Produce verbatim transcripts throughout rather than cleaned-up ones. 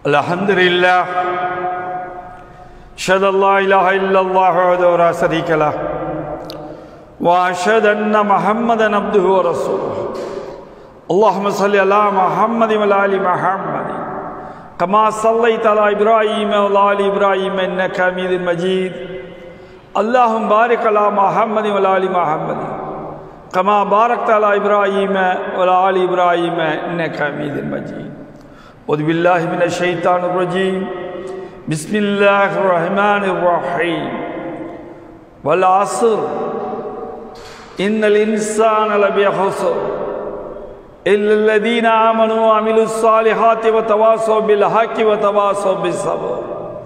Alhamdulillah, ashhadu an la ilaha illallah wahdahu la sharika lah, wa ashhadu anna Muhammadan abduhu wa rasuluh. Allahumma salli ala Muhammadin wa ala ali Muhammadin kama sallaita ala Ibrahim wa ala ali Ibrahim innaka Hamidun Majid. Allahumma barik ala Muhammadin wa ala ali Muhammadin kama barakta ala Ibrahim wa ala ali Ibrahim innaka Hamidun Majid. A'udhu billahi minash shaitanir rajim. Bismillahir rahmanir rahim. Wal 'asr innal insana lafi khusr illa alladhina amanu wa amilus salihati wa tawasaw bil haqqi wa tawasaw bis sabr.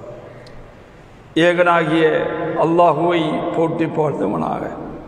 ஏகனாகிய அல்லாஹ்வை போற்றி புகழ்ந்தவனாக,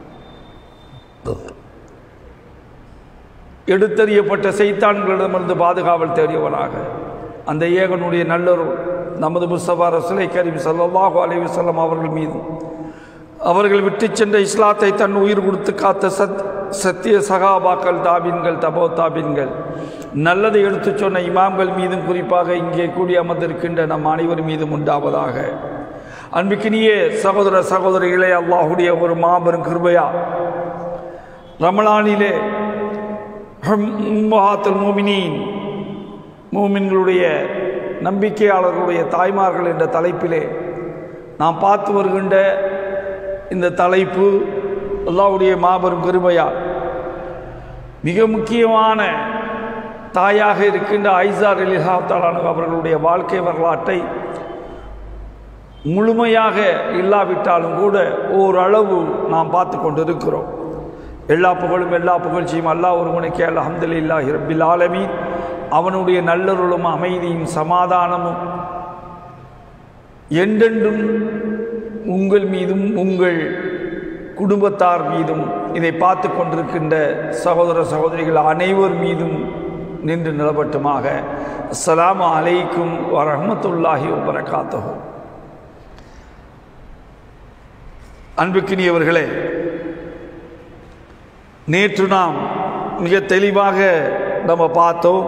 எடுத்தறியப்பட்ட சைத்தான்களிடமிருந்து பாதுகாவல் தேடியவனாக, அந்த ஏகனுடைய நல்லொரு நமது முஸ்தபா ரசூலை கரீம் ஸல்லல்லாஹு அலைஹி வஸல்லம் அவர்கள் மீது, அவர்கள் விட்டு சென்ற இஸ்லாத்தை தன் உயிர் கொடுத்து காத்த சத் சத்திய சகாபாக்கள், தாபின்கள், தபோ தாபின்கள், நல்லதை எடுத்துச் சொன்ன இமாம்கள் மீதும், குறிப்பாக இங்கே கூடி அமர்ந்திருக்கின்ற நம் அனைவர் மீதும் உண்டாவதாக. அன்பிக்கினிய சகோதர சகோதரிகளே, அல்லாஹுடைய ஒரு மாபெரும் கிருபையா ரமலானிலே உம்மஹாத்துல் முஃமினீன், மூமின்களுடைய நம்பிக்கையாளர்களுடைய தாய்மார்கள் என்ற தலைப்பிலே நாம் பார்த்து வருகின்ற இந்த தலைப்பு அல்லாஹ்வுடைய மாபெரும் கிருபையால் மிக முக்கியமான தாயாக இருக்கின்ற ஆயிஷா ரலியல்லாஹு தஆலா அன்ஹா அவர்களுடைய வாழ்க்கை வரலாற்றை முழுமையாக இல்லாவிட்டாலும் கூட ஓரளவு நாம் பார்த்து கொண்டிருக்கிறோம். எல்லா புகழும் எல்லா புகழ்ச்சியும் அல்லாஹ் ஒருவனுக்கே. அல்ஹம்துலில்லாஹி ரப்பில் ஆலமீன். அவனுடைய நல்லருளும் அமைதியும் சமாதானமும் என்றென்றும் உங்கள் மீதும் உங்கள் குடும்பத்தார் மீதும், இதை பார்த்து கொண்டிருக்கின்ற சகோதர சகோதரிகள் அனைவர் மீதும் நின்று நிலவட்டுமாக. அஸ்ஸலாமு அலைக்கும் வரஹ்மத்துல்லாஹி வபரகாத்துஹு. அன்புக்கினியவர்களே, நேற்று நாம் மிக தெளிவாக நம்ம பார்த்தோம்,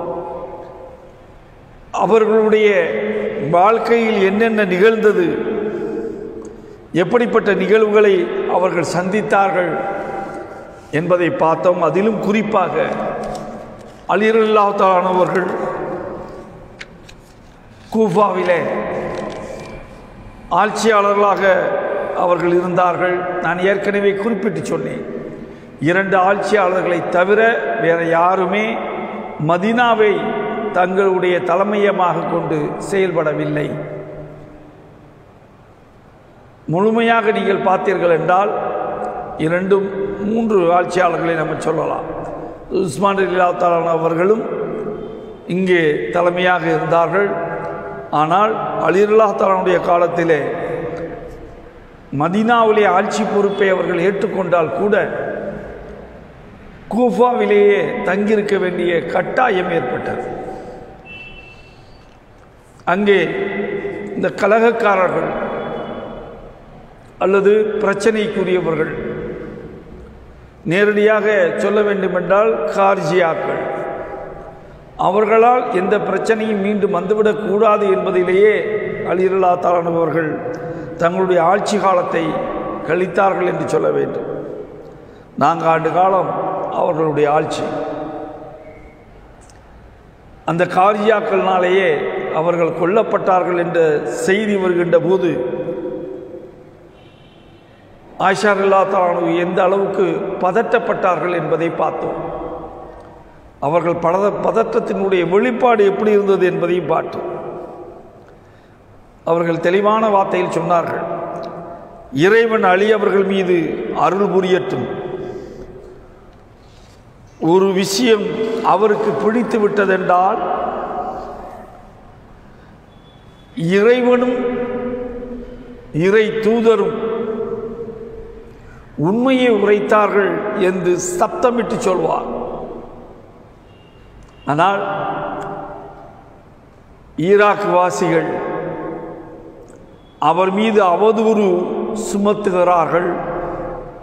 அவர்களுடைய வாழ்க்கையில் என்னென்ன நிகழ்ந்தது, எப்படிப்பட்ட நிகழ்வுகளை அவர்கள் சந்தித்தார்கள் என்பதை பார்த்தோம். அதிலும் குறிப்பாக அலி ரலியல்லாஹு தஆலா அவர்கள் கூஃபாவிலே ஆட்சியாளர்களாக அவர்கள் இருந்தார்கள். நான் ஏற்கனவே குறிப்பிட்டு சொன்னேன், இரண்டு ஆட்சியாளர்களை தவிர வேற யாருமே மதீனாவை தங்களுடைய தலைமையமாக கொண்டு செயல்படவில்லை. முழுமையாக நீங்கள் பார்த்தீர்கள் என்றால் இரண்டும் மூன்று ஆட்சியாளர்களை நம்ம சொல்லலாம். உஸ்மான் ரலியல்லாஹு தஆலா அவர்களும் இங்கே தலைமையாக இருந்தார்கள். ஆனால் அலி ரலியல்லாஹு தஆலாவுடைய காலத்திலே மதீனாவிலே ஆட்சி பொறுப்பை அவர்கள் ஏற்றுக்கொண்டால் கூட கூஃபாவிலேயே தங்கியிருக்க வேண்டிய கட்டாயம் ஏற்பட்டது. அங்கே இந்த கலகக்காரர்கள் அல்லது பிரச்சனைக்குரியவர்கள், நேரடியாக சொல்ல வேண்டுமென்றால் கார்ஜியாக்கள், அவர்களால் எந்த பிரச்சனையும் மீண்டும் வந்துவிடக்கூடாது என்பதிலேயே அலி ரலியல்லாஹு தஆலா அவர்கள் தங்களுடைய ஆட்சி காலத்தை கழித்தார்கள் என்று சொல்ல வேண்டும். நான்கு ஆண்டு காலம் அவர்களுடைய ஆட்சி. அந்த கார்ஜியாக்கள்னாலேயே அவர்கள் கொல்லப்பட்டார்கள் என்ற செய்தி வருகின்ற போது ஆயிஷா ரலியல்லாஹு தஆலா எந்த அளவுக்கு பதட்டப்பட்டார்கள் என்பதை பார்த்தோம். அவர்கள் பத பதற்றத்தினுடைய வெளிப்பாடு எப்படி இருந்தது என்பதையும் பார்த்தோம். அவர்கள் தெளிவான வார்த்தையில் சொன்னார்கள், இறைவன் அலி அவர்கள் மீது அருள் புரியட்டும், ஒரு விஷயம் அவருக்கு பிடித்து விட்டதென்றால் இறைவனும் இறை தூதரும் உண்மையை உரைத்தார்கள் என்று சப்தமிட்டு சொல்வார். ஆனால் ஈராக் வாசிகள் அவர் மீது அவதூறு சுமத்துகிறார்கள்,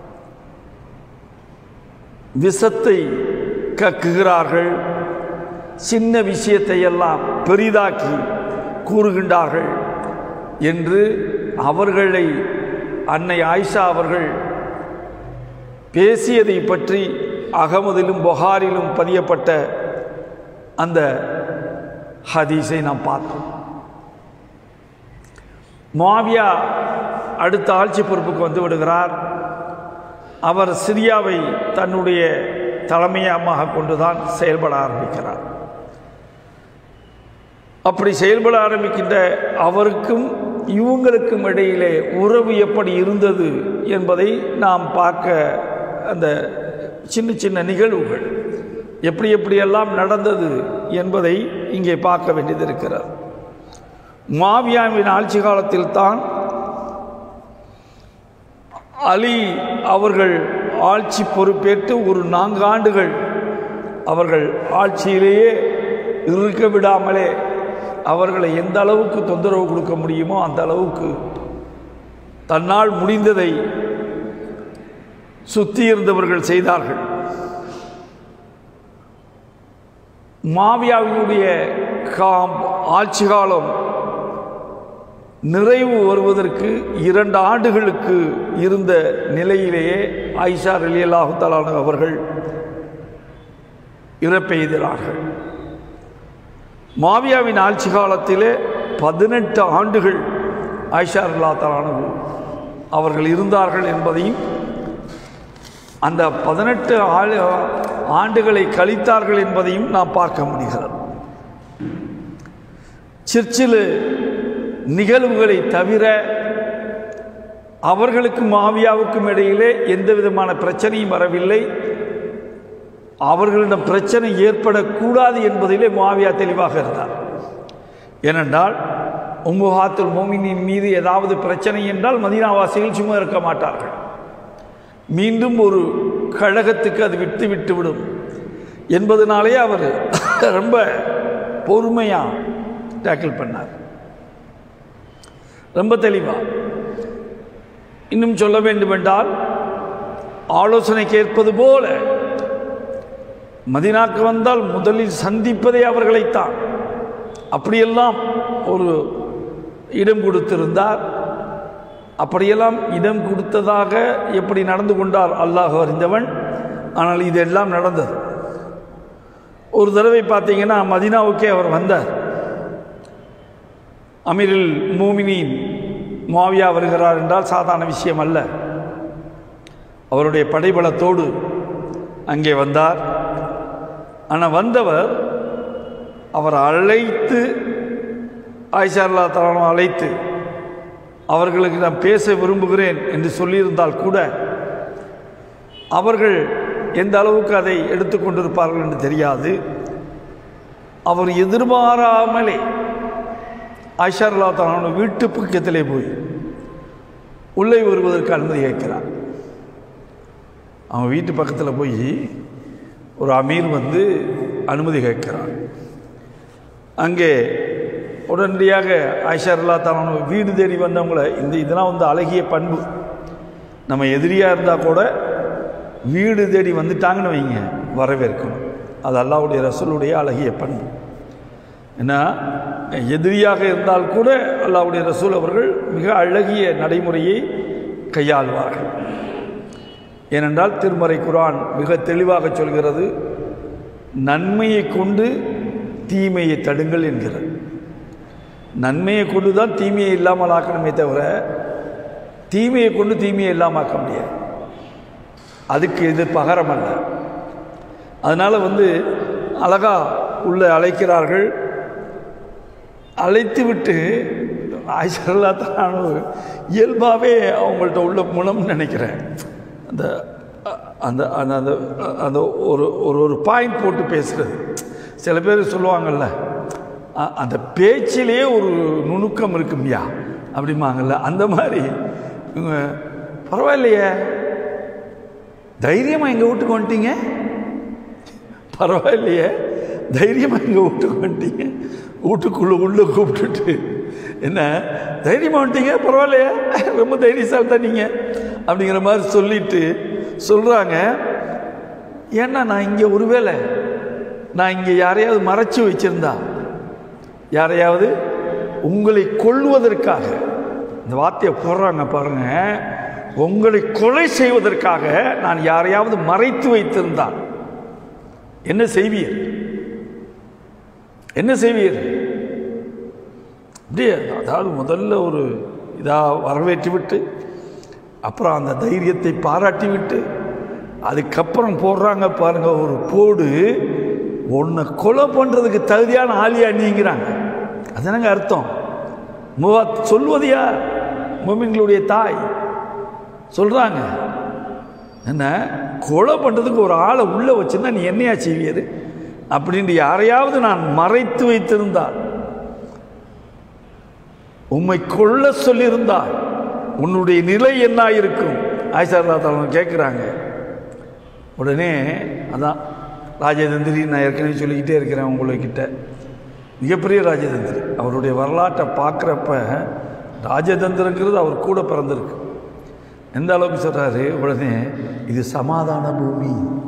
விஷத்தை கக்குகிறார்கள். சின்ன விஷயத்தை எல்லாம் பெரிதாக்கி கூறுகின்றார்கள் என்று அவர்களை அன்னை ஆயிஷா அவர்கள் பேசியதை பற்றி அகமதிலும் புகாரிலும் பதியப்பட்ட அந்த ஹதீஸை நாம் பார்த்தோம். முஆவியா அடுத்த ஆட்சி பொறுப்புக்கு வந்து விடுகிறார். அவர் சிரியாவை தன்னுடைய தலைமையமாக கொண்டுதான் செயல்பட ஆரம்பிக்கிறார். அப்படி செயல்பட ஆரம்பிக்கின்ற அவருக்கும் இவங்களுக்கும் இடையிலே உறவு எப்படி இருந்தது என்பதை நாம் பார்க்க, அந்த சின்ன சின்ன நிகழ்வுகள் எப்படி எப்படியெல்லாம் நடந்தது என்பதை இங்கே பார்க்க வேண்டியது இருக்கிறது. முஆவியாவின் ஆட்சி காலத்தில் தான் அலி அவர்கள் ஆட்சி பொறுப்பேற்று ஒரு நான்கு ஆண்டுகள் அவர்கள் ஆட்சியிலேயே இருக்க விடாமலே அவர்களை எந்த அளவுக்கு தொந்தரவு கொடுக்க முடியுமோ அந்த அளவுக்கு தன்னால் முடிந்ததை சுற்றி இருந்தவர்கள் செய்தார்கள். முஆவியாவினுடைய காம் ஆட்சி காலம் நிறைவு வருவதற்கு இரண்டு ஆண்டுகளுக்கு இருந்த நிலையிலேயே ஆயிஷா ரலியல்லாஹு தஆலா அவர்கள் இறப்பெய்தார்கள். முஆவியாவின் ஆட்சி காலத்திலே பதினெட்டு ஆண்டுகள் ஆயிஷா ரலியல்லாஹு தஆலா அவர்கள் இருந்தார்கள் என்பதையும், அந்த பதினெட்டு ஆண்டுகளை கழித்தார்கள் என்பதையும் நாம் பார்க்க முடிகிறது. சிற்சில நிகழ்வுகளை தவிர அவர்களுக்கும் முஆவியாவுக்கும் இடையிலே எந்த விதமான பிரச்சனையும் வரவில்லை. அவர்களிடம் பிரச்சனை ஏற்படக்கூடாது என்பதிலே முஆவியா தெளிவாக இருந்தார். ஏனென்றால் உம்முஹாத்துல் மோமினின் மீது ஏதாவது பிரச்சனை என்றால் மதீனாவாசிகள் சும்மா இருக்க மாட்டார்கள். மீண்டும் ஒரு கழகத்துக்கு அது விட்டு விட்டு விடும் என்பதனாலே அவர் ரொம்ப பொறுமையாக டேக்கிள் பண்ணார், ரொம்ப தெளிவா. இன்னும் சொல்ல வேண்டுமென்றால் ஆலோசனை கேட்பது போல மதீனாக்கு வந்தால் முதலில் சந்திப்பதே அவர்களைத்தான். அப்படியெல்லாம் ஒரு இடம் கொடுத்திருந்தார். அப்படியெல்லாம் இடம் கொடுத்ததாக எப்படி நடந்து கொண்டார் அல்லாஹ் அறிந்தவன். ஆனால் இதெல்லாம் நடந்தது. ஒரு தடவை பார்த்தீங்கன்னா மதீனாவுக்கே அவர் வந்தார். அமீருல் மூமினீன் முஆவியா வருகிறார் என்றால் சாதாரண விஷயம் அல்ல. அவருடைய படைபலத்தோடு அங்கே வந்தார். ஆனால் வந்தவர் அவர் அழைத்து ஆயிஷா ரலியல்லாஹு தஆலா அழைத்து அவர்களுக்கு நான் பேச விரும்புகிறேன் என்று சொல்லியிருந்தால் கூட அவர்கள் எந்த அளவுக்கு அதை எடுத்துக்கொண்டிருப்பார்கள் என்று தெரியாது. அவர் எதிர்பாராமலே ஆயிஷா ரலியல்லாஹு தஆலா வீட்டு பக்கத்திலே போய் உள்ளே வருவதற்கு அனுமதி கேட்கிறார். அவன் வீட்டு பக்கத்தில் போய் ஒரு அமீர் வந்து அனுமதி கேட்கிறார். அங்கே உடனடியாக ஆயிஷா ரலியல்லாஹு தஆலா வீடு தேடி வந்தவங்களை, இந்த இதெல்லாம் வந்து அழகிய பண்பு. நம்ம எதிரியாக இருந்தால் கூட வீடு தேடி வந்துட்டாங்கன்னு வைங்க, வரவேற்கணும். அது அல்லாஹ்வுடைய ரசூலுடைய அழகிய பண்பு. ஏன்னா எதிரியாக இருந்தால் கூட அல்லாஹ்வுடைய ரசூல் அவர்கள் மிக அழகிய நடைமுறையை கையாள்வார்கள். ஏனென்றால் திருமறை குர்ஆன் மிக தெளிவாக சொல்கிறது, நன்மையை கொண்டு தீமையை தடுங்கள் என்கிறது. நன்மையை கொண்டு தான் தீமையை இல்லாமல் ஆக்கணுமே தவிர தீமையை கொண்டு தீமையை இல்லாமல் ஆக்க முடியாது. அதுக்கு இது பகரம் அல்ல. அதனால் வந்து அழகா உள்ள அழைக்கிறார்கள். அழைத்து விட்டு ஆயிஷா ரலியல்லாஹு தஆலா இயல்பாகவே அவங்கள்ட்ட உள்ள குணம்னு நினைக்கிறேன். அந்த அந்த அந்த அந்த ஒரு ஒரு ஒரு பாயிண்ட் போட்டு பேசுகிறது. சில பேர் சொல்லுவாங்கள்ல, அந்த பேச்சிலேயே ஒரு நுணுக்கம் இருக்கும்யா அப்படிம்பாங்கள்ல, அந்த மாதிரி இவங்க பரவாயில்லையே, தைரியமாக எங்கள் வீட்டுக்கு வந்துட்டீங்க, பரவாயில்லையே தைரியமாக எங்கள் வீட்டுக்கு வந்துட்டீங்க, வீட்டுக்குள்ளே உள்ளே கூப்பிட்டுட்டு என்ன தைரியமாக வந்துட்டீங்க, பரவாயில்லையே ரொம்ப தைரியசாலி தான் நீங்கள் அப்படிங்கிற மாதிரி சொல்லிட்டு சொல்கிறாங்க. ஏன்னா நான் இங்கே ஒருவேளை நான் இங்கே யாரையாவது மறைச்சு வச்சிருந்தா, யாரையாவது உங்களை கொல்வதற்காக, இந்த வார்த்தையை போடுறாங்க பாருங்க, உங்களை கொலை செய்வதற்காக நான் யாரையாவது மறைத்து வைத்திருந்தால் என்ன செய்வீர்? என்ன செய்வீர்? அப்படியே அதாவது முதல்ல ஒரு இதாக வரவேற்றி விட்டு, அப்புறம் அந்த தைரியத்தை பாராட்டி விட்டு, அதுக்கப்புறம் போடுறாங்க பாருங்க ஒரு போடு, உன்னை கொலை பண்ணுறதுக்கு தகுதியான ஆளியா நீங்கிறாங்க. அதுதானங்க அர்த்தம். முவா சொல்வது யார்? முஃமின்களுடைய தாய் சொல்கிறாங்க, என்ன கொலை பண்ணுறதுக்கு ஒரு ஆளை உள்ளே வச்சுருந்தா நீ என்னையா செய்வீர் அப்படின்ட்டு யாரையாவது நான் மறைத்து வைத்திருந்தால், உம்மை கொல்ல சொல்லியிருந்தால் உன்னுடைய நிலை என்ன இருக்கும்? ஆயிஷா ரலியல்லாஹு அன்ஹா கேட்குறாங்க. உடனே அதான் ராஜதந்திரி, நான் ஏற்கனவே சொல்லிக்கிட்டே இருக்கிறேன் உங்கள்கிட்ட, மிகப்பெரிய ராஜதந்திரி. அவருடைய வரலாற்றை பார்க்குறப்ப ராஜதந்திரங்கிறது அவர் கூட பிறந்திருக்கு. எந்த அளவுக்கு சொல்கிறாரு, உடனே இது சமாதான பூமி,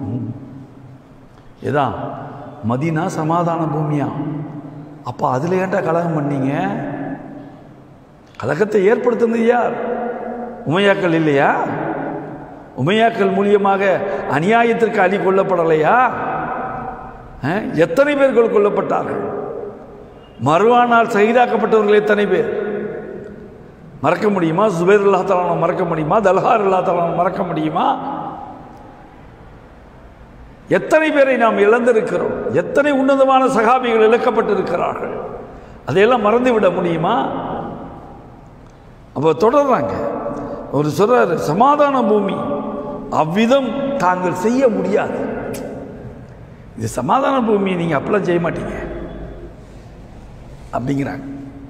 இதான் மதீனா சமாதான பூமியா, அப்போ அதில் ஏன்டா கலகம் பண்ணீங்க? கலகத்தை ஏற்படுத்துனது யார்? உமையாக்கள் இல்லையா? உமையாக்கள் மூலியமாக அநியாயத்திற்கு அலி கொல்லப்படலையா? எத்தனை பேர்கள் கொல்லப்பட்டார்கள்? மறுவானால் சகிதாக்கப்பட்டவர்கள் எத்தனை பேர்? மறக்க முடியுமா? சுபைர் அல்லாஹ் தஆலா மறக்க முடியுமா? தல்ஹார் அல்லாஹ் தஆலா மறக்க முடியுமா? எத்தனை பேரை நாம் இழந்திருக்கிறோம்? எத்தனை உன்னதமான சகாபிகள் இழக்கப்பட்டிருக்கிறார்கள்? அதையெல்லாம் மறந்து விட முடியுமா? அப்போ தொடர்றாங்க. ஒரு சொல்றாரு, சமாதான பூமி, அவ்விதம் தாங்கள் செய்ய முடியாது. இது சமாதான பூமி, நீங்கள் அப்பெல்லாம் செய்ய மாட்டீங்க அப்படிங்கிறாங்க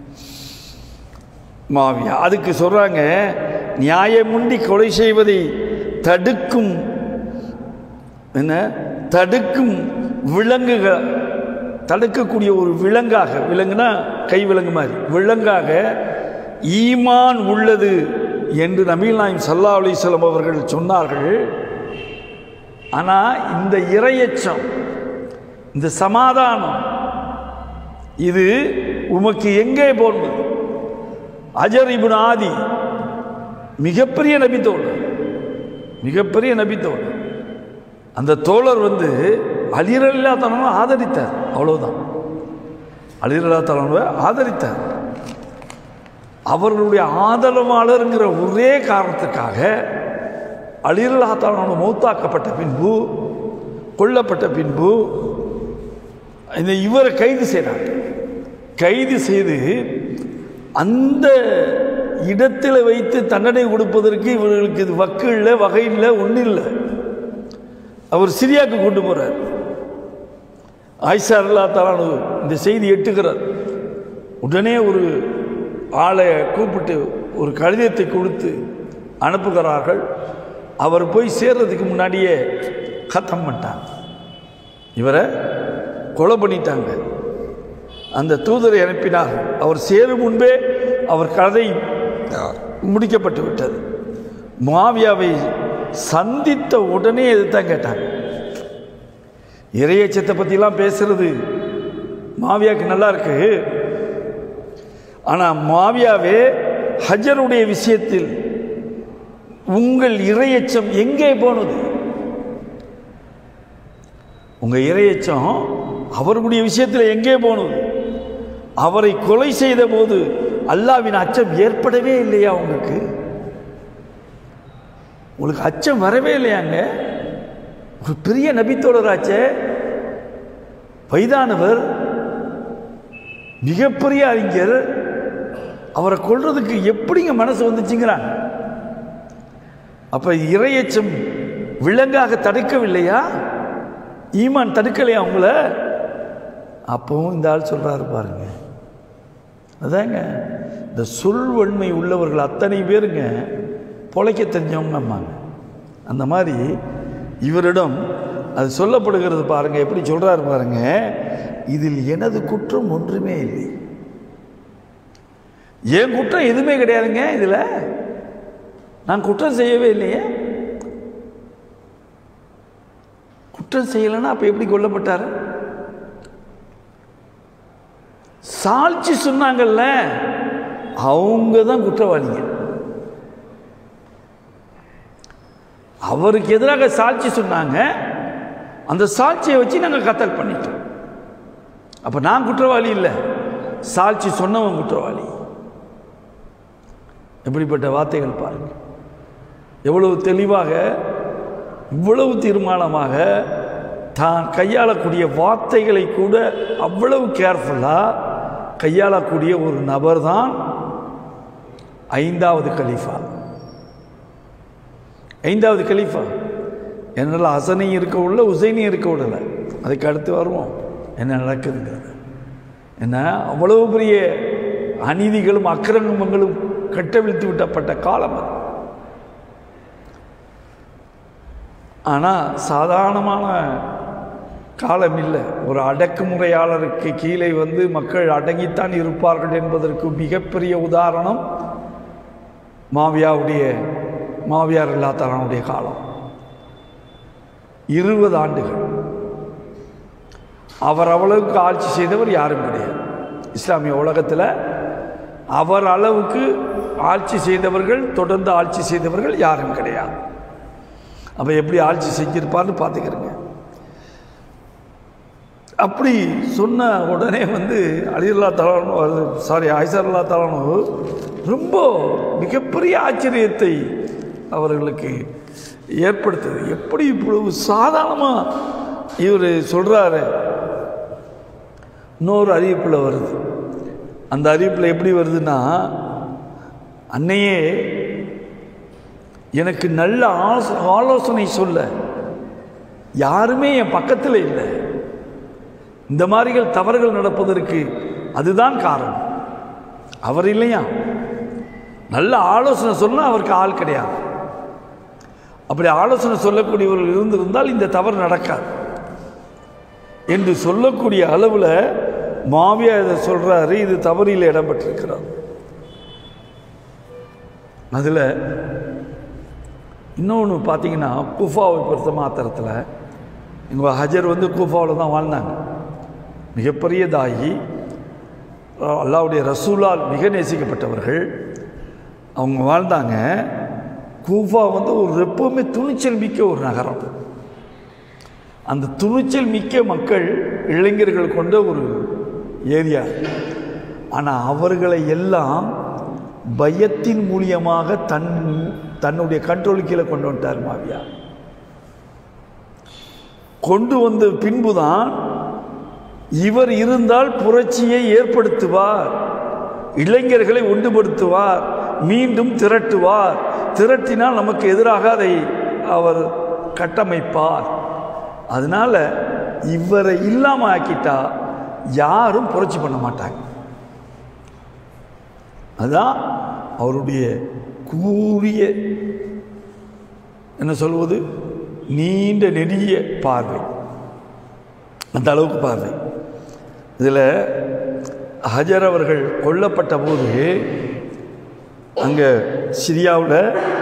மாவியா. அதுக்கு சொல்றாங்க, நியாயமுண்டி கொலை செய்வதை தடுக்கும் என்ன தடுக்கும் விலங்குகள், தடுக்கக்கூடிய ஒரு விலங்காக, விலங்குனா கை விலங்கு மாதிரி, விலங்காக ஈமான் உள்ளது என்று நபிகள் நாயகம் ஸல்லல்லாஹு அலைஹி வஸல்லம் அவர்கள் சொன்னார்கள். ஆனால் இந்த இறையச்சம், இந்த சமாதானம், இது உமக்கு எங்கே போனது? அஜர் இப்னு ஆதி மிகப்பெரிய நபி தோழர், மிகப்பெரிய நபி தோழர். அந்த தோழர் வந்து அலி ரலியல்லாஹு தஆலா ஆதரித்தார், அவ்வளவுதான். அலி ரலியல்லாஹு தஆலா ஆதரித்தார். அவர்களுடைய ஆதரவாளருங்கிற ஒரே காரணத்துக்காக அலி ரலியல்லாஹு தஆலா மௌத்தாக்கப்பட்ட பின்பு, கொல்லப்பட்ட பின்பு இந்த இவரை கைது செய்தார். கைது செய்து அந்த இடத்தில் வைத்து தண்டனை கொடுப்பதற்கு இவர்களுக்கு இது வக்கு இல்லை, வகை இல்லை, ஒன்றும் இல்லை. அவர் சிரியாவுக்கு கொண்டு போறார். ஆயிஷா ரலியல்லாஹு தஆலா இந்த செய்தி எட்டுகிறார். உடனே ஒரு ஆளை கூப்பிட்டு ஒரு கடிதத்தை கொடுத்து அனுப்புகிறார்கள். அவர் போய் சேர்றதுக்கு முன்னாடியே கத்தம் பண்ணிட்டாங்க, இவரை கொலை பண்ணிட்டாங்க. அந்த தூதரை அனுப்பினார். அவர் சேரும் முன்பே அவர் கதை முடிக்கப்பட்டு விட்டது. முஆவியாவை சந்தித்த உடனே எதுதான் கேட்டாங்க. இறையச்சத்தை பற்றிலாம் பேசுறது முஆவியாவுக்கு நல்லா இருக்கு. ஆனால் முஆவியாவே ஹஜருடைய விஷயத்தில் உங்கள் இறையச்சம் எங்கே போனது? உங்க இறையச்சம் அவருடைய விஷயத்தில் எங்கே போனது? அவரை கொலை செய்த போது அல்லாஹ்வின் அச்சம் ஏற்படவே இல்லையா? உங்களுக்கு உங்களுக்கு அச்சம் வரவே இல்லையாங்க? ஒரு பெரிய நபித்தோழராச்சே, வயதானவர், மிகப்பெரிய அறிஞர், அவரை கொல்றதுக்கு எப்படிங்க மனசு வந்துச்சுங்கிறாங்க. அப்ப இறையச்சம் விலங்காக தடுக்கவில்லையா? ஈமான் தடுக்கலையா உங்கள? அப்பவும் இந்த ஆள் சொல்றாரு பாருங்க. அதாங்க இந்த சொல்வன்மை உள்ளவர்கள் அத்தனை பேருங்க பொழைக்க தெரிஞ்சவங்க அம்மாங்க. அந்த மாதிரி இவரிடம் அது சொல்லப்படுகிறது பாருங்க. எப்படி சொல்றாரு பாருங்க, இதில் எனது குற்றம் ஒன்றுமே இல்லை, என் குற்றம் எதுவுமே கிடையாதுங்க, இதுல நான் குற்றம் செய்யவே இல்லையே. குற்றம் செய்யலைன்னா அப்ப எப்படி கொல்லப்பட்டாரு? சாட்சி சொன்னாங்கல்ல, அவங்க தான் குற்றவாளிங்க. அவருக்கு எதிராக சாட்சி சொன்னாங்க, அந்த சாட்சியை வச்சு நாங்கள் கத்தல் பண்ணிட்டோம். அப்ப நான் குற்றவாளி இல்லை, சாட்சி சொன்னவன் குற்றவாளி. எப்படிப்பட்ட வார்த்தைகள் பாருங்க, எவ்வளவு தெளிவாக, இவ்வளவு தீர்மானமாக தான் கையாளக்கூடிய வார்த்தைகளை கூட அவ்வளவு கேர்ஃபுல்லாக கையாளக்கூடிய ஒரு நபர் தான் ஐந்தாவது கலீஃபா. ஐந்தாவது கலீஃபா என்னால் ஹசனையும் இருக்க உள்ள, உசைனையும் இருக்க விடலை. அதுக்கு அடுத்து வருவோம் என்ன நடக்குதுங்கிறது. என்ன அவ்வளவு பெரிய அநீதிகளும் அக்கிரமங்களும் கட்டவிழ்த்து விட்டப்பட்ட காலம் அது. ஆனால் சாதாரணமான காலம் இல்லை. ஒரு அடக்குமுறையாளருக்கு கீழே வந்து மக்கள் அடங்கித்தான் இருப்பார்கள் என்பதற்கு மிகப்பெரிய உதாரணம் மாவியாவுடைய மாவியார் இல்லாத்தானுடைய காலம். இருபது ஆண்டுகள் அவர் அவ்வளவுக்கு ஆட்சி செய்தவர் யாரும் கிடையாது. இஸ்லாமிய உலகத்தில் அவர் அளவுக்கு ஆட்சி செய்தவர்கள், தொடர்ந்து ஆட்சி செய்தவர்கள் யாரும் கிடையாது. அப்போ எப்படி ஆட்சி செஞ்சிருப்பார்னு பார்த்துக்கிறேங்க. அப்படி சொன்ன உடனே வந்து அலில்லா தலானு சாரி ஆயிஷா அல்லா தலானு ரொம்ப மிகப்பெரிய ஆச்சரியத்தை அவர்களுக்கு ஏற்படுத்துது. எப்படி இவ்வளவு சாதாரணமாக இவர் சொல்கிறாரு. இன்னொரு அறிவிப்பில் வருது. அந்த அறிவிப்பில் எப்படி வருதுன்னா, அன்னையே எனக்கு நல்ல ஆலோசனை சொல்ல யாருமே என் பக்கத்தில் இல்லை. இந்த மாதிரிகள் தவறுகள் நடப்பதற்கு அதுதான் காரணம். அவர் இல்லையா, நல்ல ஆலோசனை சொன்னால் அவருக்கு ஆள் கிடையாது. அப்படி ஆலோசனை சொல்லக்கூடியவர்கள் இருந்திருந்தால் இந்த தவறு நடக்காது என்று சொல்லக்கூடிய அளவில் மாவியா இதை சொல்றாரு. இது தவறில் இடம்பெற்றிருக்கிறார். அதில் இன்னொன்று பார்த்தீங்கன்னா, குஃபாவை பொறுத்த மாத்திரத்தில் எங்கள் ஹஜர் வந்து குஃபாவில் தான் வாழ்ந்தாங்க. மிகப்பெரிய தாயி, அல்லாஹ்வுடைய ரசூலால் மிக நேசிக்கப்பட்டவர்கள் அவங்க வாழ்ந்தாங்க. கூஃபா வந்து ஒரு எப்பவுமே துணிச்சல் மிக்க ஒரு நகரம். அந்த துணிச்சல் மிக்க மக்கள், இளைஞர்கள் கொண்ட ஒரு ஏரியா. ஆனால் அவர்களை எல்லாம் பயத்தின் மூலியமாக தன் தன்னுடைய கண்ட்ரோல் கீழே கொண்டு வந்துட்டார் மாவியா. கொண்டு வந்த பின்புதான் இவர் இருந்தால் புரட்சியை ஏற்படுத்துவார், இளைஞர்களை ஒன்றுபடுத்துவார், மீண்டும் திரட்டுவார், திரட்டினால் நமக்கு எதிராக அதை அவர் கட்டமைப்பார். அதனால இவரை இல்லாமல் ஆக்கிட்டா யாரும் புரட்சி பண்ண மாட்டாங்க. அதுதான் அவருடைய கூரிய என்ன சொல்வது, நீண்ட நெடிய பார்வை, அந்த அளவுக்கு பார்வை. இதில் ஹஜர் அவர்கள் கொல்லப்பட்ட போது அங்கே சிரியாவில்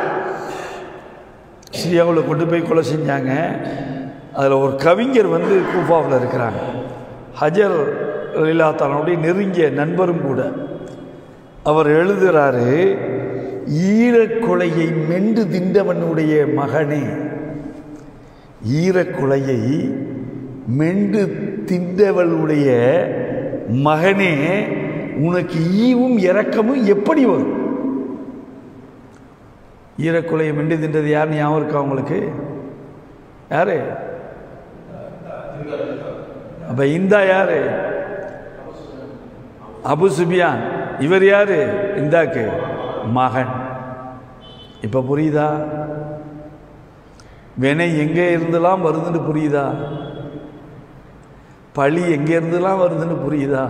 சிரியாவில் கொண்டு போய் கொலை செஞ்சாங்க. அதில் ஒரு கவிஞர் வந்து கூஃபாவில் இருக்கிறாங்க. ஹஜர் லீலாத்தானுடைய நெருங்கிய நண்பரும் கூட. அவர் எழுதுகிறாரு, ஈரக்குலையை மென்று தின்றவனுடைய மகனே, ஈரக்குலையை மென்று தின்றவளுடைய மகனே, உனக்கு ஈவும் இரக்கமும் எப்படி வரும்? ஈரக்குலையை மென்று தின்றது யார் ஞாபகம் இருக்கா உங்களுக்கு? யாரு? அப்ப இந்தா யாரு? அபு சுபியான். இவர் யாரு? இந்தாக்கு மகன். இப்ப புரியுதா? வினை எங்கே இருந்தெல்லாம் வருதுன்னு புரியுதா? பழி எங்கே இருந்தெல்லாம் வருதுன்னு புரியுதா?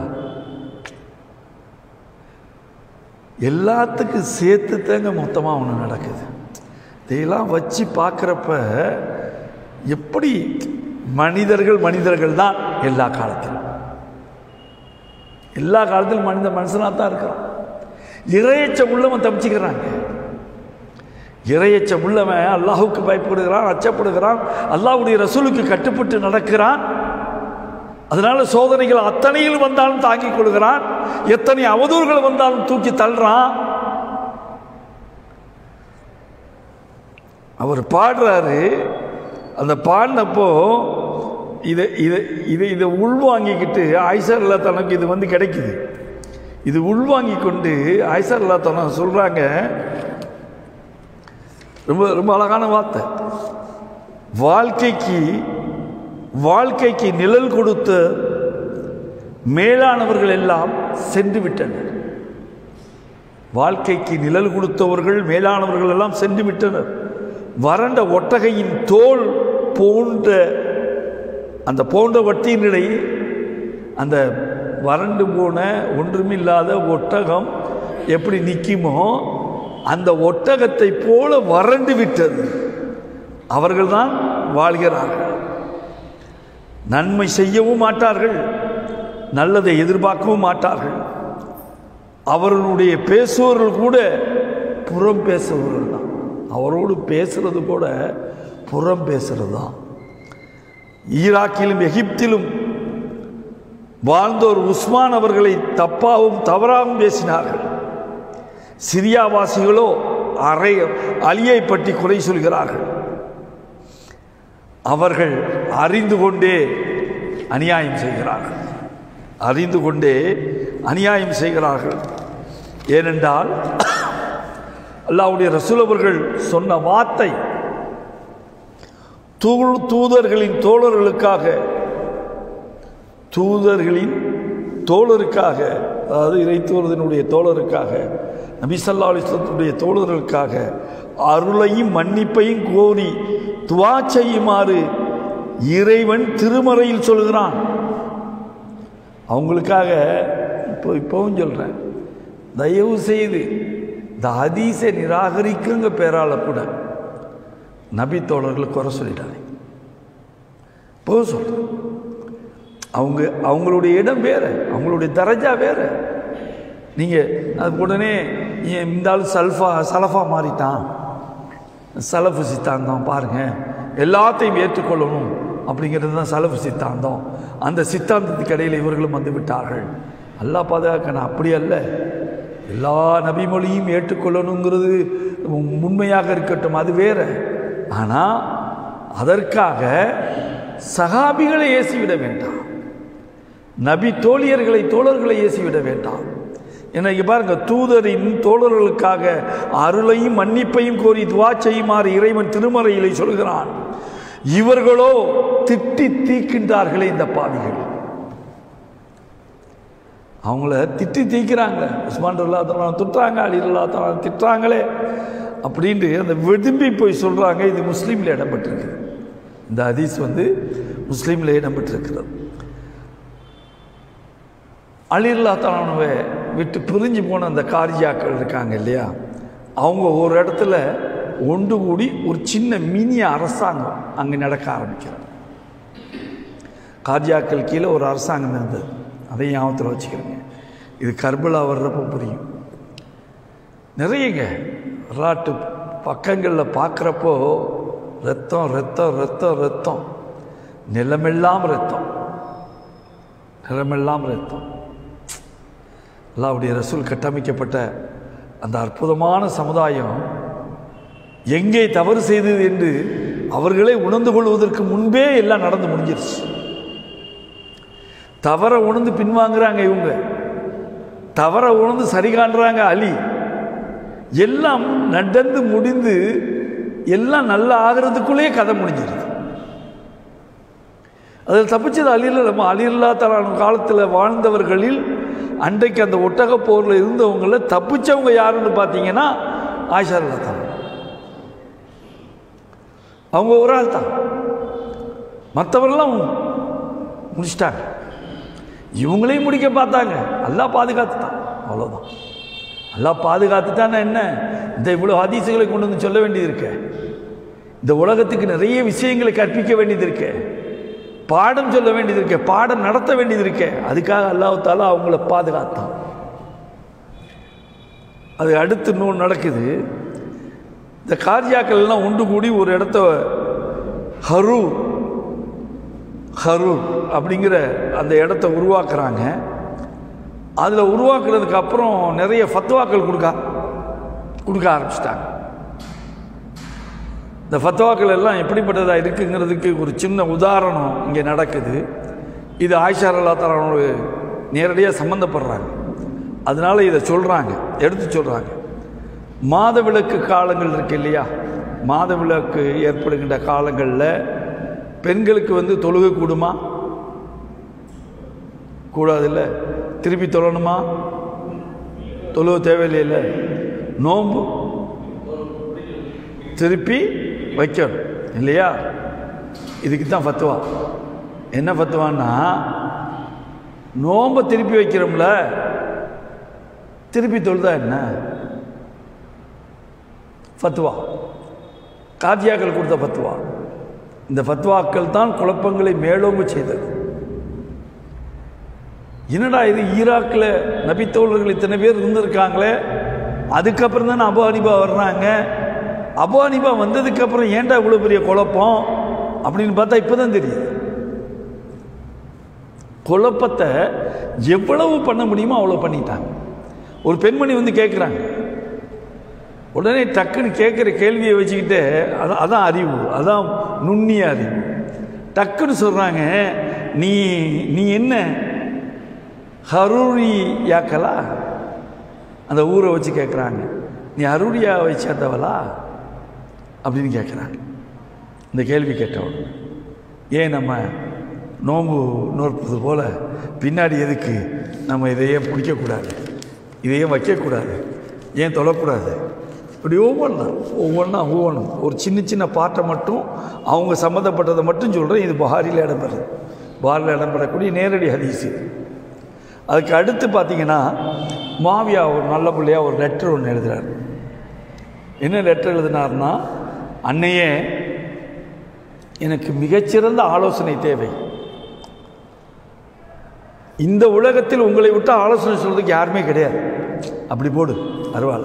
எல்லாத்துக்கும் சேர்த்து தாங்க மொத்தமாக ஒன்று நடக்குது. இதையெல்லாம் வச்சு பார்க்குறப்ப எப்படி மனிதர்கள் மனிதர்கள் தான் எல்லா காலத்திலும் எல்லா காலத்திலும் மனித மனுஷனாக தான் இருக்கிறான். இறையச்சம் உள்ளவன் தப்பிச்சுக்கிறாங்க. இறையச்சம் உள்ளவன் அல்லாஹுக்கு பயப்படுகிறான், அச்சப்படுகிறான், அல்லாஹ்வுடைய ரசூலுக்கு கட்டுப்பட்டு நடக்கிறான். அதனால சோதனைகள் அத்தனையில் வந்தாலும் தாங்கிக் கொள்கிறான், எத்தனை அவதூறுகள் வந்தாலும் தூக்கி தள்ளுறான். அவர் பாடுறாரு, அந்த பாடினப்போ இதை இதை இதை இதை உள்வாங்கிக்கிட்டு ஆயிஷா ரலியல்லாஹு தனக்கு இது வந்து கிடைக்குது. இது உள்வாங்கி கொண்டு ஆயிஷா ரலியல்லாஹு தஆலா சொல்றாங்க, ரொம்ப ரொம்ப அழகான வார்த்தை. வாழ்க்கைக்கு வாழ்க்கைக்கு நிழல் கொடுத்த மேலானவர்கள் எல்லாம் சென்று விட்டனர். வாழ்க்கைக்கு நிழல் கொடுத்தவர்கள் மேலானவர்கள் எல்லாம் சென்று விட்டனர். வறண்ட ஒட்டகையின் தோல் போன்ற அந்த போன்ற வட்டியினிடையே அந்த வறண்டு போன ஒன்றுமில்லாத ஒட்டகம் எப்படி நிற்குமோ அந்த ஒட்டகத்தை போல வறண்டு விட்டது. அவர்கள்தான் வாழ்கிறார்கள். நன்மை செய்யவும் மாட்டார்கள், நல்லதை எதிர்பார்க்கவும் மாட்டார்கள். அவர்களுடைய பேசுவவர்கள் கூட புறம் பேசுபவர்கள் தான். அவரோடு பேசுறது கூட புறம் பேசுறது தான். ஈராக்கிலும் எகிப்திலும் வாழ்ந்தோர் உஸ்மான் அவர்களை தப்பாவும் தவறாகவும் பேசினார்கள். சிரியாவாசிகளோ அறை அலியை பற்றி குறை சொல்கிறார்கள். அவர்கள் அறிந்து கொண்டே அநியாயம் செய்கிறார்கள், அறிந்து கொண்டே அநியாயம் செய்கிறார்கள். ஏனென்றால் அல்லாஹ்வுடைய ரசூல் அவர்கள் சொன்ன வார்த்தை தூதர்களின் தோழர்களுக்காக தூதர்களின் தோழருக்காக அதாவது இறைத்தூதனுடைய தோழருக்காக நபி ஸல்லல்லாஹு அலைஹி வஸல்லம் தோழர்களுக்காக அருளையும் மன்னிப்பையும் கோரி துஆ செய்யுமாறு இறைவன் திருமறையில் சொல்கிறான். அவங்களுக்காக இப்போ இப்போவும் சொல்கிறேன், தயவு செய்து இந்த ஹதீஸை நிராகரிக்குங்க பேரால கூட நபி தோழர்களை குறை சொல்லிட்டாங்க. போ சொல்கிறேன், அவங்க அவங்களுடைய இடம் வேறு, அவங்களுடைய தரஜா வேறு. நீங்கள் அது உடனே இந்த ஆள் சல்ஃபா சலஃபா மாறிட்டான், சலஃபு சித்தாந்தம் பாருங்கள், எல்லாத்தையும் ஏற்றுக்கொள்ளணும் அப்படிங்கிறது தான் சலஃபு சித்தாந்தம். அந்த சித்தாந்தத்துக்கு இடையில் இவர்களும் வந்து விட்டார்கள். அல்லாஹ் பாதுகாக்கணும். அப்படி அல்ல, எல்லா நபிமொழியும் ஏற்றுக்கொள்ளணுங்கிறது உண்மையாக இருக்கட்டும், அது வேறு. ஆனால் அதற்காக சஹாபிகளை ஏசிவிட வேண்டாம், நபி தோழியர்களை தோழர்களை ஏசிவிட வேண்டாம். இன்னைக்கு பாருங்க, தூதரின் தோழர்களுக்காக அருளையும் மன்னிப்பையும் கோரி துவா செய்யுமாறு இறைவன் திருமறையிலே சொல்கிறான். இவர்களோ திட்டி தீக்கின்றார்களே இந்த பாவிகள். அவங்கள திட்டி தீக்கிறாங்க, உஸ்மான் ரலியல்லாஹு தஆலா திட்டுறாங்க, அலி ரலியல்லாஹு தஆலா திட்டுறாங்களே அப்படின்ட்டு அந்த விரும்பி போய் சொல்கிறாங்க. இது முஸ்லீமில் இடம்பெற்றிருக்குது, இந்த ஹதீஸ் வந்து முஸ்லீமில் இடம்பெற்றிருக்கிறது. அலி ரலியல்லாஹு தஆலாவை விட்டு பிரிஞ்சு போன அந்த காரியாக்கள் இருக்காங்க இல்லையா, அவங்க ஒரு இடத்துல ஒன்று கூடி ஒரு சின்ன மினி அரசாங்கம் அங்கே நடக்க ஆரம்பிக்கிறாங்க. காரியாக்கள் கீழே ஒரு அரசாங்கம் இருந்தது, அதையும் ஞாபகத்தில் வச்சுக்கிறேங்க. இது கர்பலா வர்றப்போ புரியும். நிறையங்க வரலாற்று பக்கங்களில் பார்க்குறப்போ ரத்தம் ரத்தம் ரத்தம் ரத்தம், நிலமெல்லாம் ரத்தம், நிலமெல்லாம் ரத்தம். அல்லாஹ்வுடைய ரசூல் கட்டமைக்கப்பட்ட அந்த அற்புதமான சமுதாயம் எங்கே தவறு செய்தது என்று அவர்களே உணர்ந்து கொள்வதற்கு முன்பே எல்லாம் நடந்து முடிஞ்சிருச்சு. தவற உணர்ந்து பின்வாங்குறாங்க இவங்க, தவற உணர்ந்து சரி காண்றாங்க அலி. எல்லாம் நடந்து முடிந்து எல்லாம் நல்லா ஆகிறதுக்குள்ளேயே கதை முடிஞ்சிருது. அதில் தப்பிச்சது அலியில் நம்ம அலி ரலியல்லாஹு தஆலா காலத்தில் வாழ்ந்தவர்களில் அன்றைக்கு அந்த ஒட்டக போரில் இருந்தவங்கள தப்பிச்சவங்க யாருன்னு பார்த்தீங்கன்னா ஆயிஷா ரலியல்லாஹு தஆலா, அவங்க ஒரு ஆள் தான். மற்றவரெல்லாம் முடிச்சிட்டாங்க, இவங்களையும் முடிக்க பார்த்தாங்க. அல்லாஹ் பாதுகாத்துட்டான், அவ்வளோதான். அல்லாஹ் பாதுகாத்துட்டான்னா என்ன, இந்த இவ்வளோ ஹதீஸுகளை கொண்டு வந்து சொல்ல வேண்டியது இருக்கு, இந்த உலகத்துக்கு நிறைய விஷயங்களை கற்பிக்க வேண்டியது இருக்கு, பாடம் சொல்ல வேண்டியது இருக்கு, பாடம் நடத்த வேண்டியது இருக்கு. அதுக்காக அல்லாஹ் தஆலா அவங்கள பாதுகாத்தான். அது அடுத்து இன்னொன்று நடக்குது. இந்த காரியாக்கள் எல்லாம் ஒன்று கூடி ஒரு இடத்த ஹரூர் ஹரூர் அப்படிங்கிற அந்த இடத்த உருவாக்குறாங்க. அதில் உருவாக்குறதுக்கு அப்புறம் நிறைய ஃபத்வாக்கள் கொடுக்க கொடுக்க ஆரம்பிச்சிட்டாங்க. இந்த ஃபத்வாக்கள் எல்லாம் எப்படிப்பட்டதாக இருக்குங்கிறதுக்கு ஒரு சின்ன உதாரணம் இங்கே நடக்குது. இது ஆயிஷா ரலியல்லாஹு தஆலாவோட நேரடியாக சம்மந்தப்படுறாங்க. அதனால இதை சொல்கிறாங்க, எடுத்து சொல்கிறாங்க. மாதவிலக்கு காலங்கள் இருக்கு இல்லையா, மாதவிலக்கு ஏற்படுகின்ற காலங்களில் பெண்களுக்கு வந்து தொழுகை கூடுமா கூடாதில்ல, திருப்பி தொழணுமா, தொழுகை தேவையில்லை, நோன்பு திருப்பி வைக்கணும் இல்லையா. இதுக்கு தான் ஃபத்வா. என்ன ஃபத்வான்னா, நோன்பை திருப்பி வைக்கிறோம்ல, திருப்பி தொழுதா என்ன ஃபத்வா, காதியாக்கள் கொடுத்த ஃபத்வா. இந்த ஃபத்வாக்கள் தான் குழப்பங்களை மேலோங்க செய்தது. என்னடா இது, ஈராக்கில் நபித்தோழர்கள் இத்தனை பேர் இருந்திருக்காங்களே, அதுக்கப்புறம் தானே அபு ஹனீஃபா வர்றாங்க, அபு ஹனீஃபா வந்ததுக்கப்புறம் ஏன்டா இவ்வளோ பெரிய குழப்பம் அப்படின்னு பார்த்தா இப்போ தான் தெரியுது. குழப்பத்தை எவ்வளவு பண்ண முடியுமோ அவ்வளோ பண்ணிட்டாங்க. ஒரு பெண்மணி வந்து கேட்குறாங்க, உடனே டக்குன்னு கேட்குற கேள்வியை வச்சுக்கிட்டு, அதான் அதான் அறிவு, அதான் நுண்ணிய அறிவு. டக்குன்னு சொல்கிறாங்க, நீ நீ என்ன ஹரூரி யாக்கலா, அந்த ஊரை வச்சு கேட்குறாங்க, நீ ஹரூரியா வச்சாதவளா அப்படின்னு கேட்குறாங்க. இந்த கேள்வி கேட்டவன், ஏன் நம்ம நோம்பு நோற்பது போல் பின்னாடி எதுக்கு நம்ம இதையே பிடிக்கக்கூடாது, இதையே வைக்கக்கூடாது, ஏன் தொழக்கூடாது, இப்படி ஒவ்வொன்றா ஒவ்வொன்றா ஒவ்வொன்றும் ஒரு சின்ன சின்ன பாட்டை மட்டும் அவங்க சம்மந்தப்பட்டதை மட்டும் சொல்கிறேன். இது புகாரியில் இடம்பெறுது, புகாரில் இடம்பெறக்கூடிய நேரடி ஹதீஸ். அதுக்கு அடுத்து பார்த்தீங்கன்னா, மாவியா ஒரு நல்ல பிள்ளையாக ஒரு லெட்டர் ஒன்று எழுதுகிறார். என்ன லெட்டர் எழுதினார்னா, அன்னையே எனக்கு மிகச்சிறந்த ஆலோசனை தேவை, இந்த உலகத்தில் உங்களை விட்டு ஆலோசனை சொல்றதுக்கு யாருமே கிடையாது, அப்படி போடு அருவாள்,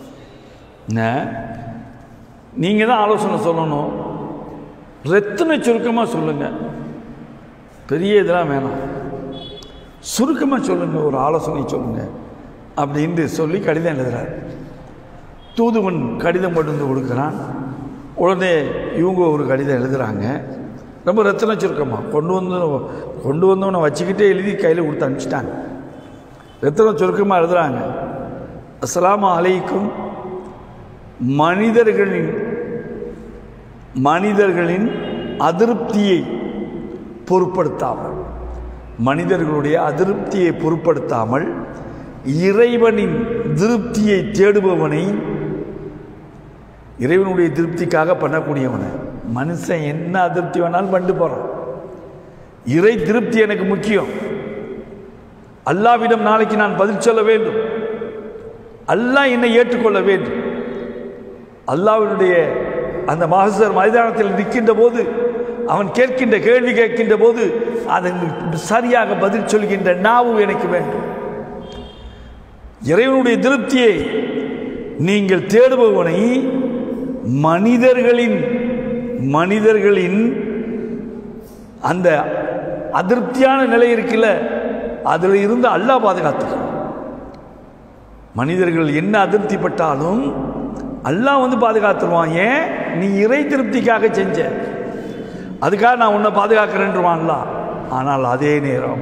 நீங்கள் தான் ஆலோசனை சொல்லணும், ரத்தின சுருக்கமாக சொல்லுங்கள், பெரிய இதெல்லாம் வேணாம், சுருக்கமாக சொல்லுங்கள், ஒரு ஆலோசனை சொல்லுங்கள் அப்படின்னு சொல்லி கடிதம் எழுதுகிறார். தூதுவன் கடிதம் கொண்டு வந்து கொடுக்குறான். உடனே இவங்க ஒரு கடிதம் எழுதுகிறாங்க, ரொம்ப ரத்தின சுருக்கமாக கொண்டு வந்து கொண்டு வந்தவனை வச்சுக்கிட்டே எழுதி கையில் கொடுத்து அனுப்பிச்சிட்டாங்க. ரத்தின சுருக்கமாக எழுதுகிறாங்க, அஸ்ஸலாமு அலைக்கும், மனிதர்களின் மனிதர்களின் அதிருப்தியை பொருட்படுத்தாமல் மனிதர்களுடைய அதிருப்தியை பொருட்படுத்தாமல் இறைவனின் திருப்தியை தேடுபவனை, இறைவனுடைய திருப்திக்காக பண்ணக்கூடியவனை, மனுஷன் என்ன அதிருப்தி வேணாலும் பண்ணிட்டு போகிறான், இறை திருப்தி எனக்கு முக்கியம், அல்லாவிடம் நாளைக்கு நான் பதில் சொல்ல வேண்டும், அல்லாஹ் என்னை ஏற்றுக்கொள்ள வேண்டும், அல்லாஹ்வுடைய அந்த மஹ்ஷர் மைதானத்தில் நிற்கின்ற போது அவன் கேட்கின்ற கேள்வி கேட்கின்ற போது அதற்கு சரியாக பதில் சொல்கின்ற நாவு எனக்கு வேண்டும். இறைவனுடைய திருப்தியை நீங்கள் தேடுபவனை மனிதர்களின் மனிதர்களின் அந்த அதிருப்தியான நிலை இருக்குல்ல, அதில் இருந்து அல்லாஹ் பாதுகாத்துக்கணும். மனிதர்கள் என்ன அதிருப்தி பட்டாலும் அல்லாஹ் வந்து பாதுகாத்துருவான். ஏன்? நீ இறை திருப்திக்காக செஞ்ச, அதுக்காக நான் உன்னை பாதுகாக்கிறேன்றான்ல. ஆனால் அதே நேரம்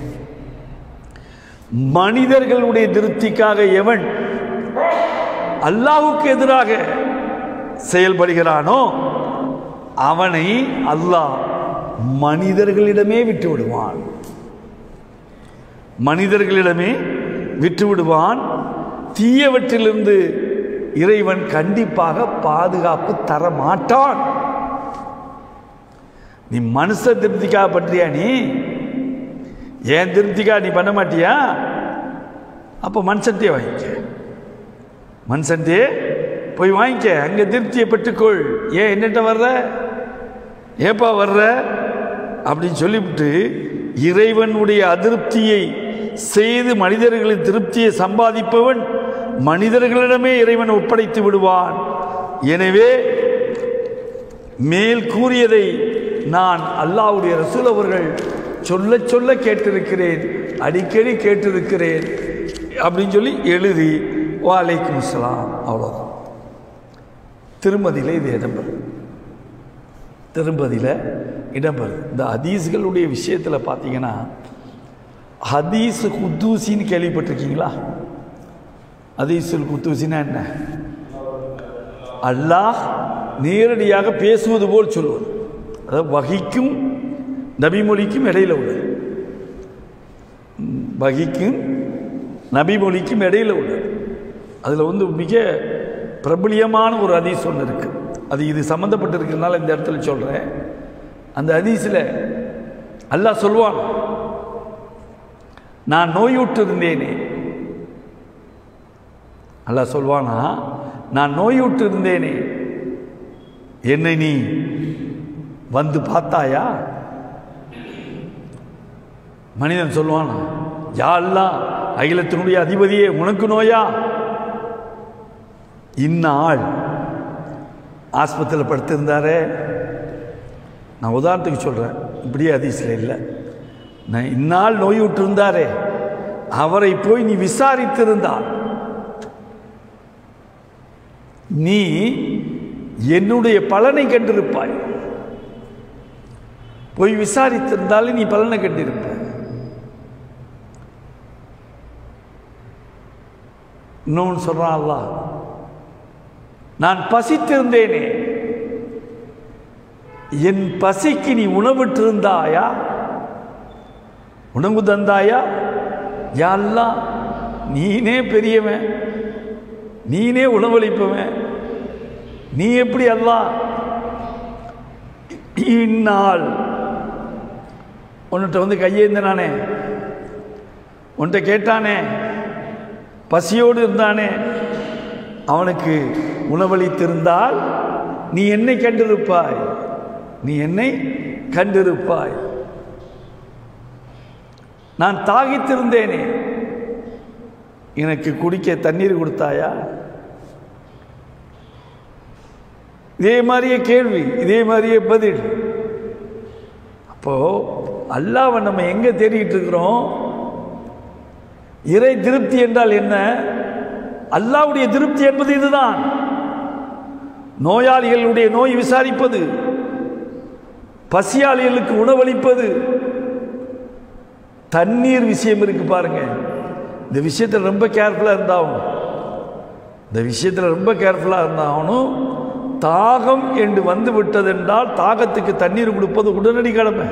மனிதர்களுடைய திருப்திக்காக எவன் அல்லாஹ்வுக்கு எதிராக செயல்படுகிறானோ அவனை அல்லாஹ் மனிதர்களிடமே விட்டு விடுவான், மனிதர்களிடமே விட்டு விடுவான். தீயவற்றிலிருந்து இறைவன் கண்டிப்பாக பாதுகாப்பு தர மாட்டான். நீ மனுஷ திருப்திக்காக பண்றியா, நீ ஏன் திருப்திக்காக நீ பண்ண மாட்டியா, அப்போ மனுஷன்டே வாங்கிக்க, மனுஷன்டே போய் வாங்கிக்க, அங்கே திருப்தியை பெற்றுக்கொள். ஏன் என்னட்ட வர்ற, ஏப்பா வர்ற அப்படின்னு சொல்லிவிட்டு இறைவனுடைய அதிருப்தியை செய்து மனிதர்களின் திருப்தியை சம்பாதிப்பவன் மனிதர்களிடமே இறைவன் ஒப்படைத்து விடுவான். எனவே மேல் கூறியதை நான் அல்லாஹ்வுடைய ரசூல் அவர்கள் சொல்ல சொல்ல கேட்டிருக்கிறேன், அடிக்கடி கேட்டிருக்கிறேன் அப்படின்னு சொல்லி எழுதி வலைக்கும் அஸ்ஸலாம். அவ்வளோதான். திருமதியில் இது இடம்பெறும். திருமதியில் இடம்பெறும். இந்த ஹதீஸ்களுடைய விஷயத்தில் பார்த்தீங்கன்னா, ஹதீஸ் குத்தூசின்னு கேள்விப்பட்டிருக்கீங்களா? ஹதீஸுல் குத்தூசின்னா என்ன? அல்லாஹ் நேரடியாக பேசுவது போல் சொல்வது. அதாவது வஹிக்கும் நபிமொழிக்கும் இடையில உள்ளது. வஹிக்கும் நபிமொழிக்கும் இடையில உள்ளது. அதில் வந்து மிக பிரபலியமான ஒரு ஹதீஸ் ஒன்று இருக்கு. அது இது சம்மந்தப்பட்டிருக்கிறதுனால இந்த இடத்துல சொல்கிறேன். அந்த ஹதீஸில் அல்லாஹ் சொல்வான், நான் நோயுற்று இருந்தேனே. அல்லாஹ் சொல்வானா, நான் நோயுற்று இருந்தேனே, என்னை நீ வந்து பார்த்தாயா? மனிதன் சொல்வானா, யா அல்லாஹ், அகிலத்தினுடைய அதிபதியே, உனக்கு நோயா? இந்நாள் ஆஸ்பத்திரியில் படுத்திருந்தாரே. நான் உதாரணத்துக்கு சொல்கிறேன், இப்படியே ஹதீஸில் இல்லை. நான் இந்நாள் நோயுற்று இருந்தாரே, அவரை போய் நீ விசாரித்திருந்தால் நீ என்னுடைய பலனை கண்டிருப்பாய். போய் விசாரித்திருந்தாலே நீ பலனை கண்டிருப்பாய். இன்னொன்று சொல்றான் அல்லாஹ், நான் பசித்திருந்தேனே, என் பசிக்கு நீ உணவிட்டிருந்தாயா? உணவு தந்தாயா? யா அல்லாஹ், நீனே பெரியவன், நீனே உணவளிப்பவன், நீ எப்படி அல்லாஹ் இந்நாள் உன்னிட்ட வந்து கையேந்தனானே, உன்கிட்ட கேட்டானே, பசியோடு இருந்தானே, அவனுக்கு உணவளித்திருந்தால் நீ என்னை கண்டிருப்பாய், நீ என்னை கண்டிருப்பாய். நான் தாகித்திருந்தேனே, எனக்கு குடிக்க தண்ணீர் கொடுத்தாயா? இதே மாதிரியே கேள்வி, இதே மாதிரியே பதில். அப்போ அல்லாஹ்வை நம்ம எங்க தேடிட்டு இருக்கிறோம்? இறை திருப்தி என்றால் என்ன? அல்லாஹ்வுடைய திருப்தி என்பது இதுதான். நோயாளிகளுடைய நோய் விசாரிப்பது, பசியாளிகளுக்கு உணவளிப்பது, தண்ணீர் விஷயம் இருக்கு பாருங்க. இந்த விஷயத்தில் ரொம்ப கேர்ஃபுல்லாக இருந்தாகணும். இந்த விஷயத்தில் ரொம்ப கேர்ஃபுல்லாக இருந்தாகணும். தாகம் என்று வந்து விட்டதென்றால் தாகத்துக்கு தண்ணீர் கொடுப்பது உடனடி கடமை.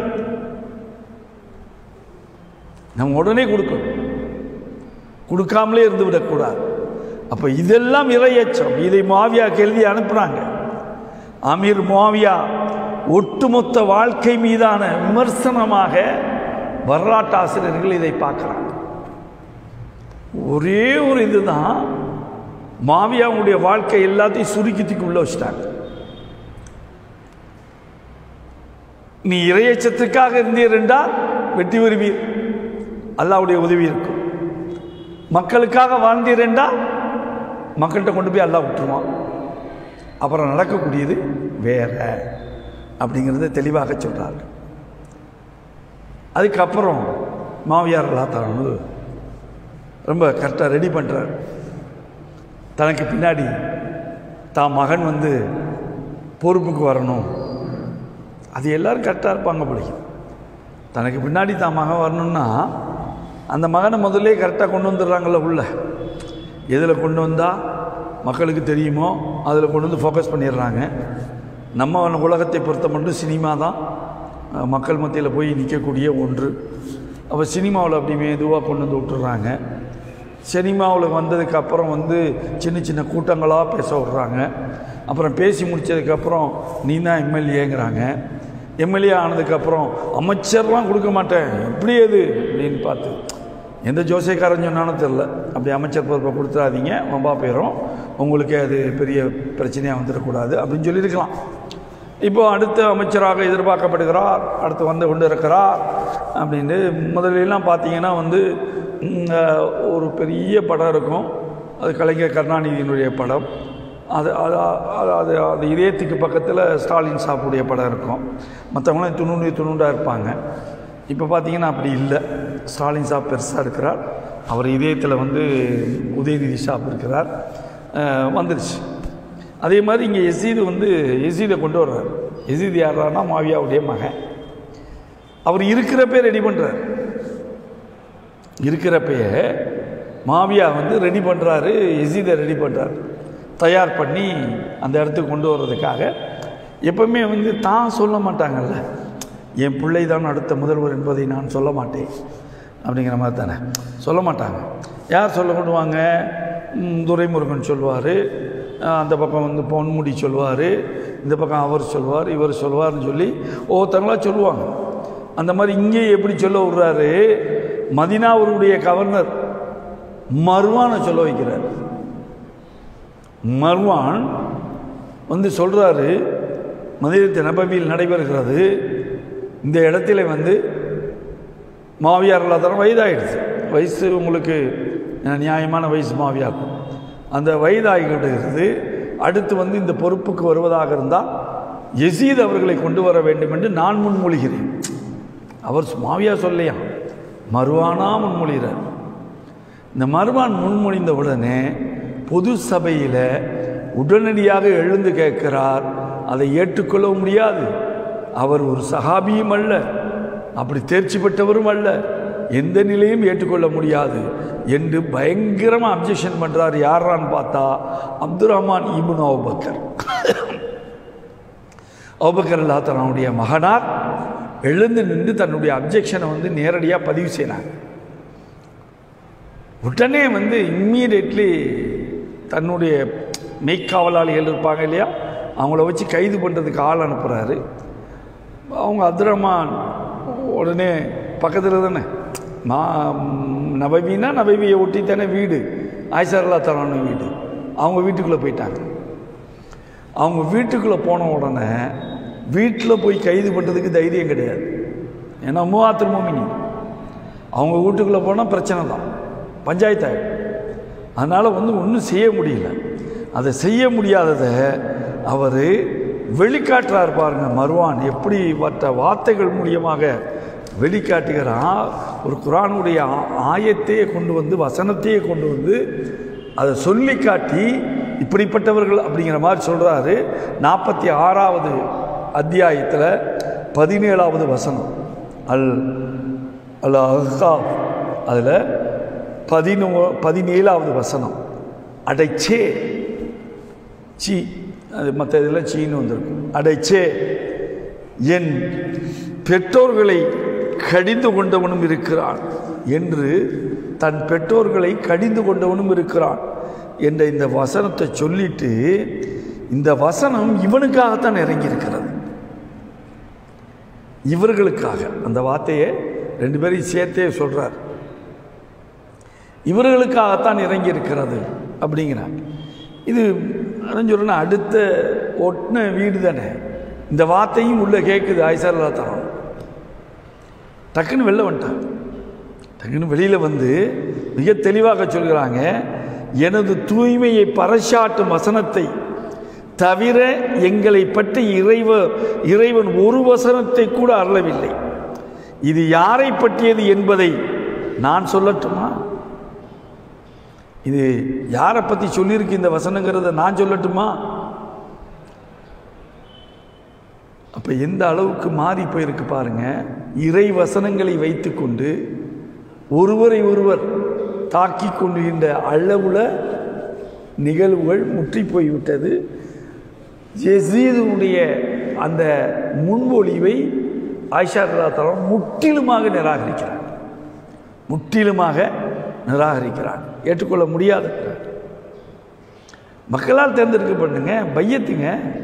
நம்ம உடனே கொடுக்கணும், கொடுக்காமலே இருந்து விடக்கூடாது. அப்போ இதெல்லாம் இறையச்சம். இதை முஆவியாவுக்கு எழுதி அனுப்புனாங்க. அமீர் முஆவியா ஒட்டுமொத்த வாழ்க்கை மீதான விமர்சனமாக வரலாற்று ஆசிரியர்கள் இதை பார்க்குறாங்க. ஒரே ஒரு இதுதான், முஆவியாவுடைய வாழ்க்கை எல்லாத்தையும் சுருக்கித்துக்கு உள்ள வச்சிட்டாங்க. நீ இறையச்சத்துக்காக இருந்தீர் என்றால் வெற்றி வருவீர், அல்லாஹ்வுடைய உதவி இருக்கும். மக்களுக்காக வாழ்ந்தீர் என்றால் மக்கள்கிட்ட கொண்டு போய் அல்லாஹ் விட்டுருவான். அப்புறம் நடக்கக்கூடியது வேற அப்படிங்கிறத தெளிவாக சொல்றாரு. அதுக்கப்புறம் மாவியார் அல்லாஹ் ரொம்ப கரெக்டாக ரெடி பண்ணுறார். தனக்கு பின்னாடி தான் மகன் வந்து பொறுப்புக்கு வரணும். அது எல்லோரும் கரெக்டாக இருப்பாங்க பிடிக்கும். தனக்கு பின்னாடி தான் மகன் வரணும்னா அந்த மகனை முதல்ல கரெக்டாக கொண்டு வந்துடுறாங்கள்ல. உள்ள எதில் கொண்டு வந்தால் மக்களுக்கு தெரியுமோ அதில் கொண்டு வந்து ஃபோக்கஸ் பண்ணிடுறாங்க. நம்ம உலகத்தை பொறுத்த மட்டும் சினிமா தான் மக்கள் மத்தியில் போய் நிற்கக்கூடிய ஒன்று. அப்போ சினிமாவில் அப்படி மெதுவாக கொண்டு வந்து விட்டுறாங்க. சினிமாவில் வந்ததுக்கப்புறம் வந்து சின்ன சின்ன கூட்டங்களாக பேச விட்றாங்க. அப்புறம் பேசி முடித்ததுக்கப்புறம் நீ தான் எம்எல்ஏங்கிறாங்க. எம்எல்ஏ ஆனதுக்கப்புறம் அமைச்சர்லாம் கொடுக்க மாட்டேன், எப்படி அது அப்படின்னு பார்த்து எந்த ஜோசியக்காரன் சொன்னாலும் தெரில, அப்படி அமைச்சர் பொறுப்பை கொடுத்துடாதீங்க, வம்பா போயிடும், உங்களுக்கு அது பெரிய பிரச்சனையாக வந்துடக்கூடாது அப்படின்னு சொல்லியிருக்கலாம். இப்போ அடுத்த அமைச்சராக எதிர்பார்க்கப்படுகிறார், அடுத்து வந்து கொண்டு இருக்கிறார் அப்படின்னு. முதலெல்லாம் பார்த்தீங்கன்னா வந்து ஒரு பெரிய படம் இருக்கும், அது கலைஞர் கருணாநிதியினுடைய படம். அது அது அது அது இதயத்துக்கு பக்கத்தில் ஸ்டாலின் சாப்புடைய படம் இருக்கும். மற்றவங்களாம் துணுண்டு துணுண்டாக இருப்பாங்க. இப்போ பார்த்தீங்கன்னா அப்படி இல்லை. ஸ்டாலின் சாப் பெருசாக இருக்கிறார். அவர் இதயத்தில் வந்து உதயநிதி ஷாப் இருக்கிறார். வந்துருச்சு. அதே மாதிரி இங்கே யசீது வந்து யசீதை கொண்டு வர்றார். யசீது யாரானா மாவியாவுடைய மகன். அவர் இருக்கிறப்பே ரெடி பண்ணுறார். இருக்கிறப்பயே மாவியா வந்து ரெடி பண்ணுறாரு, யசீதை ரெடி பண்ணுறாரு, தயார் பண்ணி அந்த இடத்துக்கு கொண்டு வர்றதுக்காக. எப்பவுமே வந்து தான் சொல்ல மாட்டாங்கல்ல, என் பிள்ளை தான் அடுத்த முதல்வர் என்பதை நான் சொல்ல மாட்டேன் அப்படிங்கிற மாதிரி தானே சொல்ல மாட்டாங்க. யார் சொல்ல கொண்டுவாங்க? துரைமுருகன் சொல்வார், அந்த பக்கம் வந்து பொன்முடி சொல்வார், இந்த பக்கம் அவர் சொல்வார், இவர் சொல்வார்னு சொல்லி ஒவ்வொருத்தங்களாக சொல்லுவாங்க. அந்த மாதிரி இங்கே எப்படி சொல்ல விடுறாரு? மதினாவுடைய கவர்னர் மர்வானை சொல்ல வைக்கிறார். மர்வான் வந்து சொல்கிறாரு, மதீனத்து நபவியில் நடைபெறுகிறது, இந்த இடத்துல வந்து மாவியார் இல்லாதவங்க வயதாகிடுச்சு. வயசு உங்களுக்கு நியாயமான வயசு மாவியாக்கும். அந்த வயதாகிடுகிறது. அடுத்து வந்து இந்த பொறுப்புக்கு வருவதாக இருந்தால் யசீத் அவர்களை கொண்டு வர வேண்டும் என்று நான் முன்மொழிகிறேன். அவர் மாவியா சொல்லையா, மர்வானா முன்மொழிகிறார். இந்த மர்வான் முன்மொழிந்த உடனே பொது சபையில் உடனடியாக எழுந்து கேட்கிறார். அதை ஏற்றுக்கொள்ள முடியாது. அவர் ஒரு சஹாபியும் அல்ல, அப்படி தேர்ச்சி பெற்றவரும் அல்ல, எந்த நிலையும் ஏற்றுக்கொள்ள முடியாது என்று பயங்கரமாக அப்ஜெக்ஷன் பண்ணுறார். யாரான்னு பார்த்தா Abdul Rahman ibn Abu Bakr. Abu Bakr ரலியல்லாஹு தஆலாவுடைய மகனார் எழுந்து நின்று தன்னுடைய அப்ஜெக்ஷனை வந்து நேரடியாக பதிவு செய்கிறாங்க. உடனே வந்து இம்மீடியட்லி தன்னுடைய மெய்க்காவலாளிகள் இருப்பாங்க இல்லையா, அவங்கள வச்சு கைது பண்ணுறதுக்கு ஆள் அனுப்புகிறாரு. அவங்க அப்துல் ரஹ்மான் உடனே பக்கத்தில் தானே மா நபவினா நபவியை ஒட்டி தானே வீடு, ஆயிஷா ரலியல்லாஹு தஆலா வீடு. அவங்க வீட்டுக்குள்ளே போயிட்டாங்க. அவங்க வீட்டுக்குள்ளே போன உடனே வீட்டில் போய் கைது பண்ணுறதுக்கு தைரியம் கிடையாது. ஏன்னா மூவாத்துல் மோமினீன் அவங்க வீட்டுக்குள்ளே போனால் பிரச்சனை தான், பஞ்சாயத்து. அதனால் வந்து ஒன்றும் செய்ய முடியல. அதை செய்ய முடியாததை அவர் வெளிக்காட்டுறார். பாருங்க, மர்வான் எப்படி மற்ற வார்த்தைகள் மூலியமாக வெளிக்காட்டுகிறான். ஒரு குர்ஆனுடைய ஆயத்தையே கொண்டு வந்து, வசனத்தையே கொண்டு வந்து அதை சொல்லி காட்டி இப்படிப்பட்டவர்கள் அப்படிங்கிற மாதிரி சொல்கிறாரு. நாற்பத்தி ஆறாவது அத்தியாயத்தில் பதினேழாவது வசனம், அல் அல் அஹ்காப், அதில் பதினோ பதினேழாவது வசனம், அடைச்சே சி, அது மற்ற இதெல்லாம் சீன்னு வந்திருக்கும். அடைச்சே என் பெற்றோர்களை கடிந்து கொண்டவனும் இருக்கிறான் என்று, தன் பெற்றோர்களை கடிந்து கொண்டவனும் இருக்கிறான் என்ற இந்த வசனத்தை சொல்லிட்டு, இந்த வசனம் இவனுக்காகத்தான் இறங்கியிருக்கிறது, இவர்களுக்காக. அந்த வார்த்தையை ரெண்டு பேரையும் சேர்த்தே சொல்றார். இவர்களுக்காகத்தான் இறங்கி இருக்கிறது அப்படிங்கிறாங்க. இது சொல்றேன்னா அடுத்த ஒட்டின வீடு தானே, இந்த வார்த்தையும் உள்ள கேட்குது. ஆயிஷா ரலியல்லாஹு தஆலா டக்குன்னு வெளில வந்துட்டாங்க. டக்குன்னு வெளியில் வந்து மிக தெளிவாக சொல்கிறாங்க, எனது தூய்மையை பறைசாட்டும் வசனத்தை தவிர எங்களை பற்றி இறைவ இறைவன் ஒரு வசனத்தை கூட அருளவில்லை. இது யாரை பற்றியது என்பதை நான் சொல்லட்டுமா? இது யாரை பற்றி சொல்லியிருக்கு இந்த வசனங்கிறத நான் சொல்லட்டுமா? அப்போ எந்த அளவுக்கு மாறி போயிருக்கு பாருங்க. இறை வசனங்களை வைத்து கொண்டு ஒருவரை ஒருவர் தாக்கி கொள்கின்ற அளவில் நிகழ்வுகள் முற்றி போய்விட்டது. யசீதுடைய அந்த முன்மொழிவை ஆயிஷா ரலியல்லாஹு தஆலா முற்றிலுமாக நிராகரிக்கிறார். முற்றிலுமாக நிராகரிக்கிறார். ஏற்றுக்கொள்ள முடியாது. மக்களால் தேர்ந்தெடுக்கப்படுங்க, பையத்துங்க.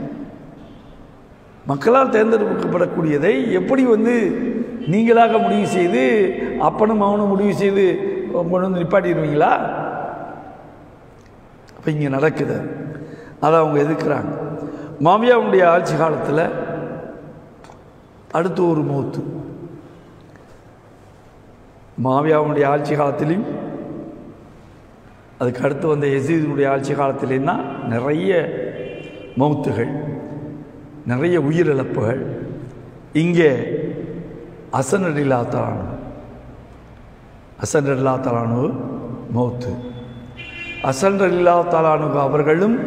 மக்களால் தேர்ந்தெடுக்கப்படக்கூடியதை எப்படி வந்து நீங்களாக முடிவு செய்து, அப்பனும் அவனும் முடிவு செய்து கொண்டு வந்து நிப்பாட்டிடுவீங்களா? அப்போ இங்கே நடக்குது. அதை அவங்க எதிர்க்கிறாங்க. மாவியாவுடைய ஆட்சி காலத்தில் அடுத்து ஒரு மௌத்து. மாவியாவுடைய ஆட்சி காலத்திலையும் அதுக்கு அடுத்து வந்த யசீதுடைய ஆட்சி காலத்திலேன்னா நிறைய மௌத்துகள், நிறைய உயிரிழப்புகள். இங்கே ஹசன் ரலியல்லாஹு தஆலா ஹசன் ரலியல்லாஹு தஆலா மௌத்து. ஹசன் ரலியல்லாஹு தஆலா அவர்களும்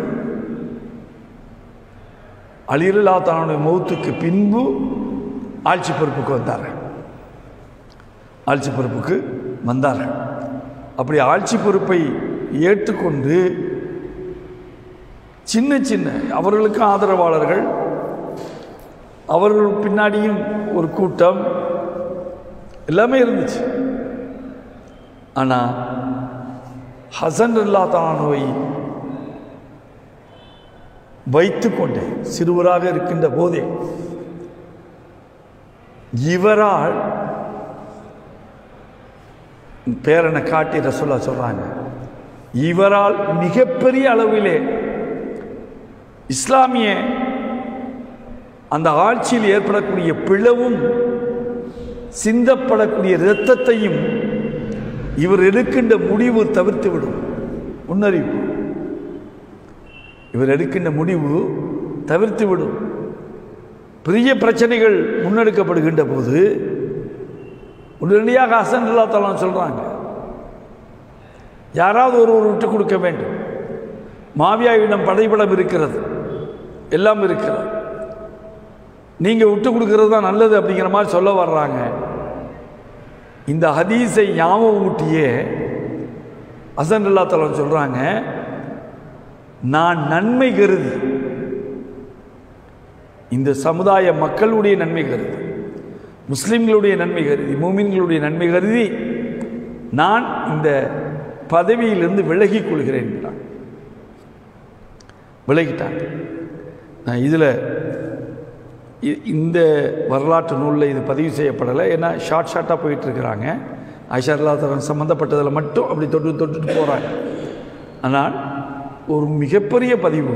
அலி ரலியல்லாஹு தஆலா மௌத்துக்கு பின்பு ஆட்சி பொறுப்புக்கு வந்தார்கள் ஆட்சி பொறுப்புக்கு வந்தார்கள் அப்படி ஆட்சி பொறுப்பை ஏற்றுக்கொண்டு சின்ன சின்ன அவர்களுக்கு ஆதரவாளர்கள், அவர்கள் பின்னாடியும் ஒரு கூட்டம் எல்லாமே இருந்துச்சு. ஆனால் ஹசன் ரலியல்லாஹு தஆலாவை வைத்து கொண்டே சிறுவராக இருக்கின்ற போதே இவரால் பேரனை காட்டி ரசூலுல்லாஹ் சொல்றாங்க, இவரால் மிகப்பெரிய அளவிலே இஸ்லாமிய அந்த ஆட்சியில் ஏற்படக்கூடிய பிளவும் சிந்தப்படக்கூடிய இரத்தத்தையும் இவர் எடுக்கின்ற முடிவு தவிர்த்துவிடும். முன்னறிவு, இவர் எடுக்கின்ற முடிவு தவிர்த்துவிடும். பெரிய பிரச்சனைகள் முன்னெடுக்கப்படுகின்ற போது உடனடியாக ஹசன் ரலியல்லாஹு தஆலா சொல்றாங்க, யாராவது ஒருவர் விட்டு கொடுக்க வேண்டும். மாவியாவிடம் படைபலம் இருக்கிறது, எல்லாம் இருக்கிறது, நீங்க விட்டு கொடுக்கிறது தான் நல்லது அப்படிங்கிற மாதிரி சொல்ல வர்றாங்க. இந்த ஹதீஸை ஞாபகம் ஊட்டியே ஹசன் ரலியல்லாஹு தஆலா சொல்றாங்க, நான் நன்மை கருதி, இந்த சமுதாய மக்களுடைய நன்மை கருதி, முஸ்லிம்களுடைய நன்மை கருதி, மூமின்களுடைய நன்மை கருதி நான் இந்த பதவியிலிருந்து விலகிக் கொள்கிறேன். விலகிட்டாங்க. நான் இதில் இந்த வரலாற்று நூலில் இது பதிவு செய்யப்படலை. ஏன்னா ஷார்ட் ஷார்ட்டாக போயிட்டுருக்கிறாங்க. ஆயிஷா ரலியல்லாஹு தஆலா சம்மந்தப்பட்டதில் மட்டும் அப்படி தொட்டு தொட்டுட்டு போகிறாங்க. ஆனால் ஒரு மிகப்பெரிய பதிவு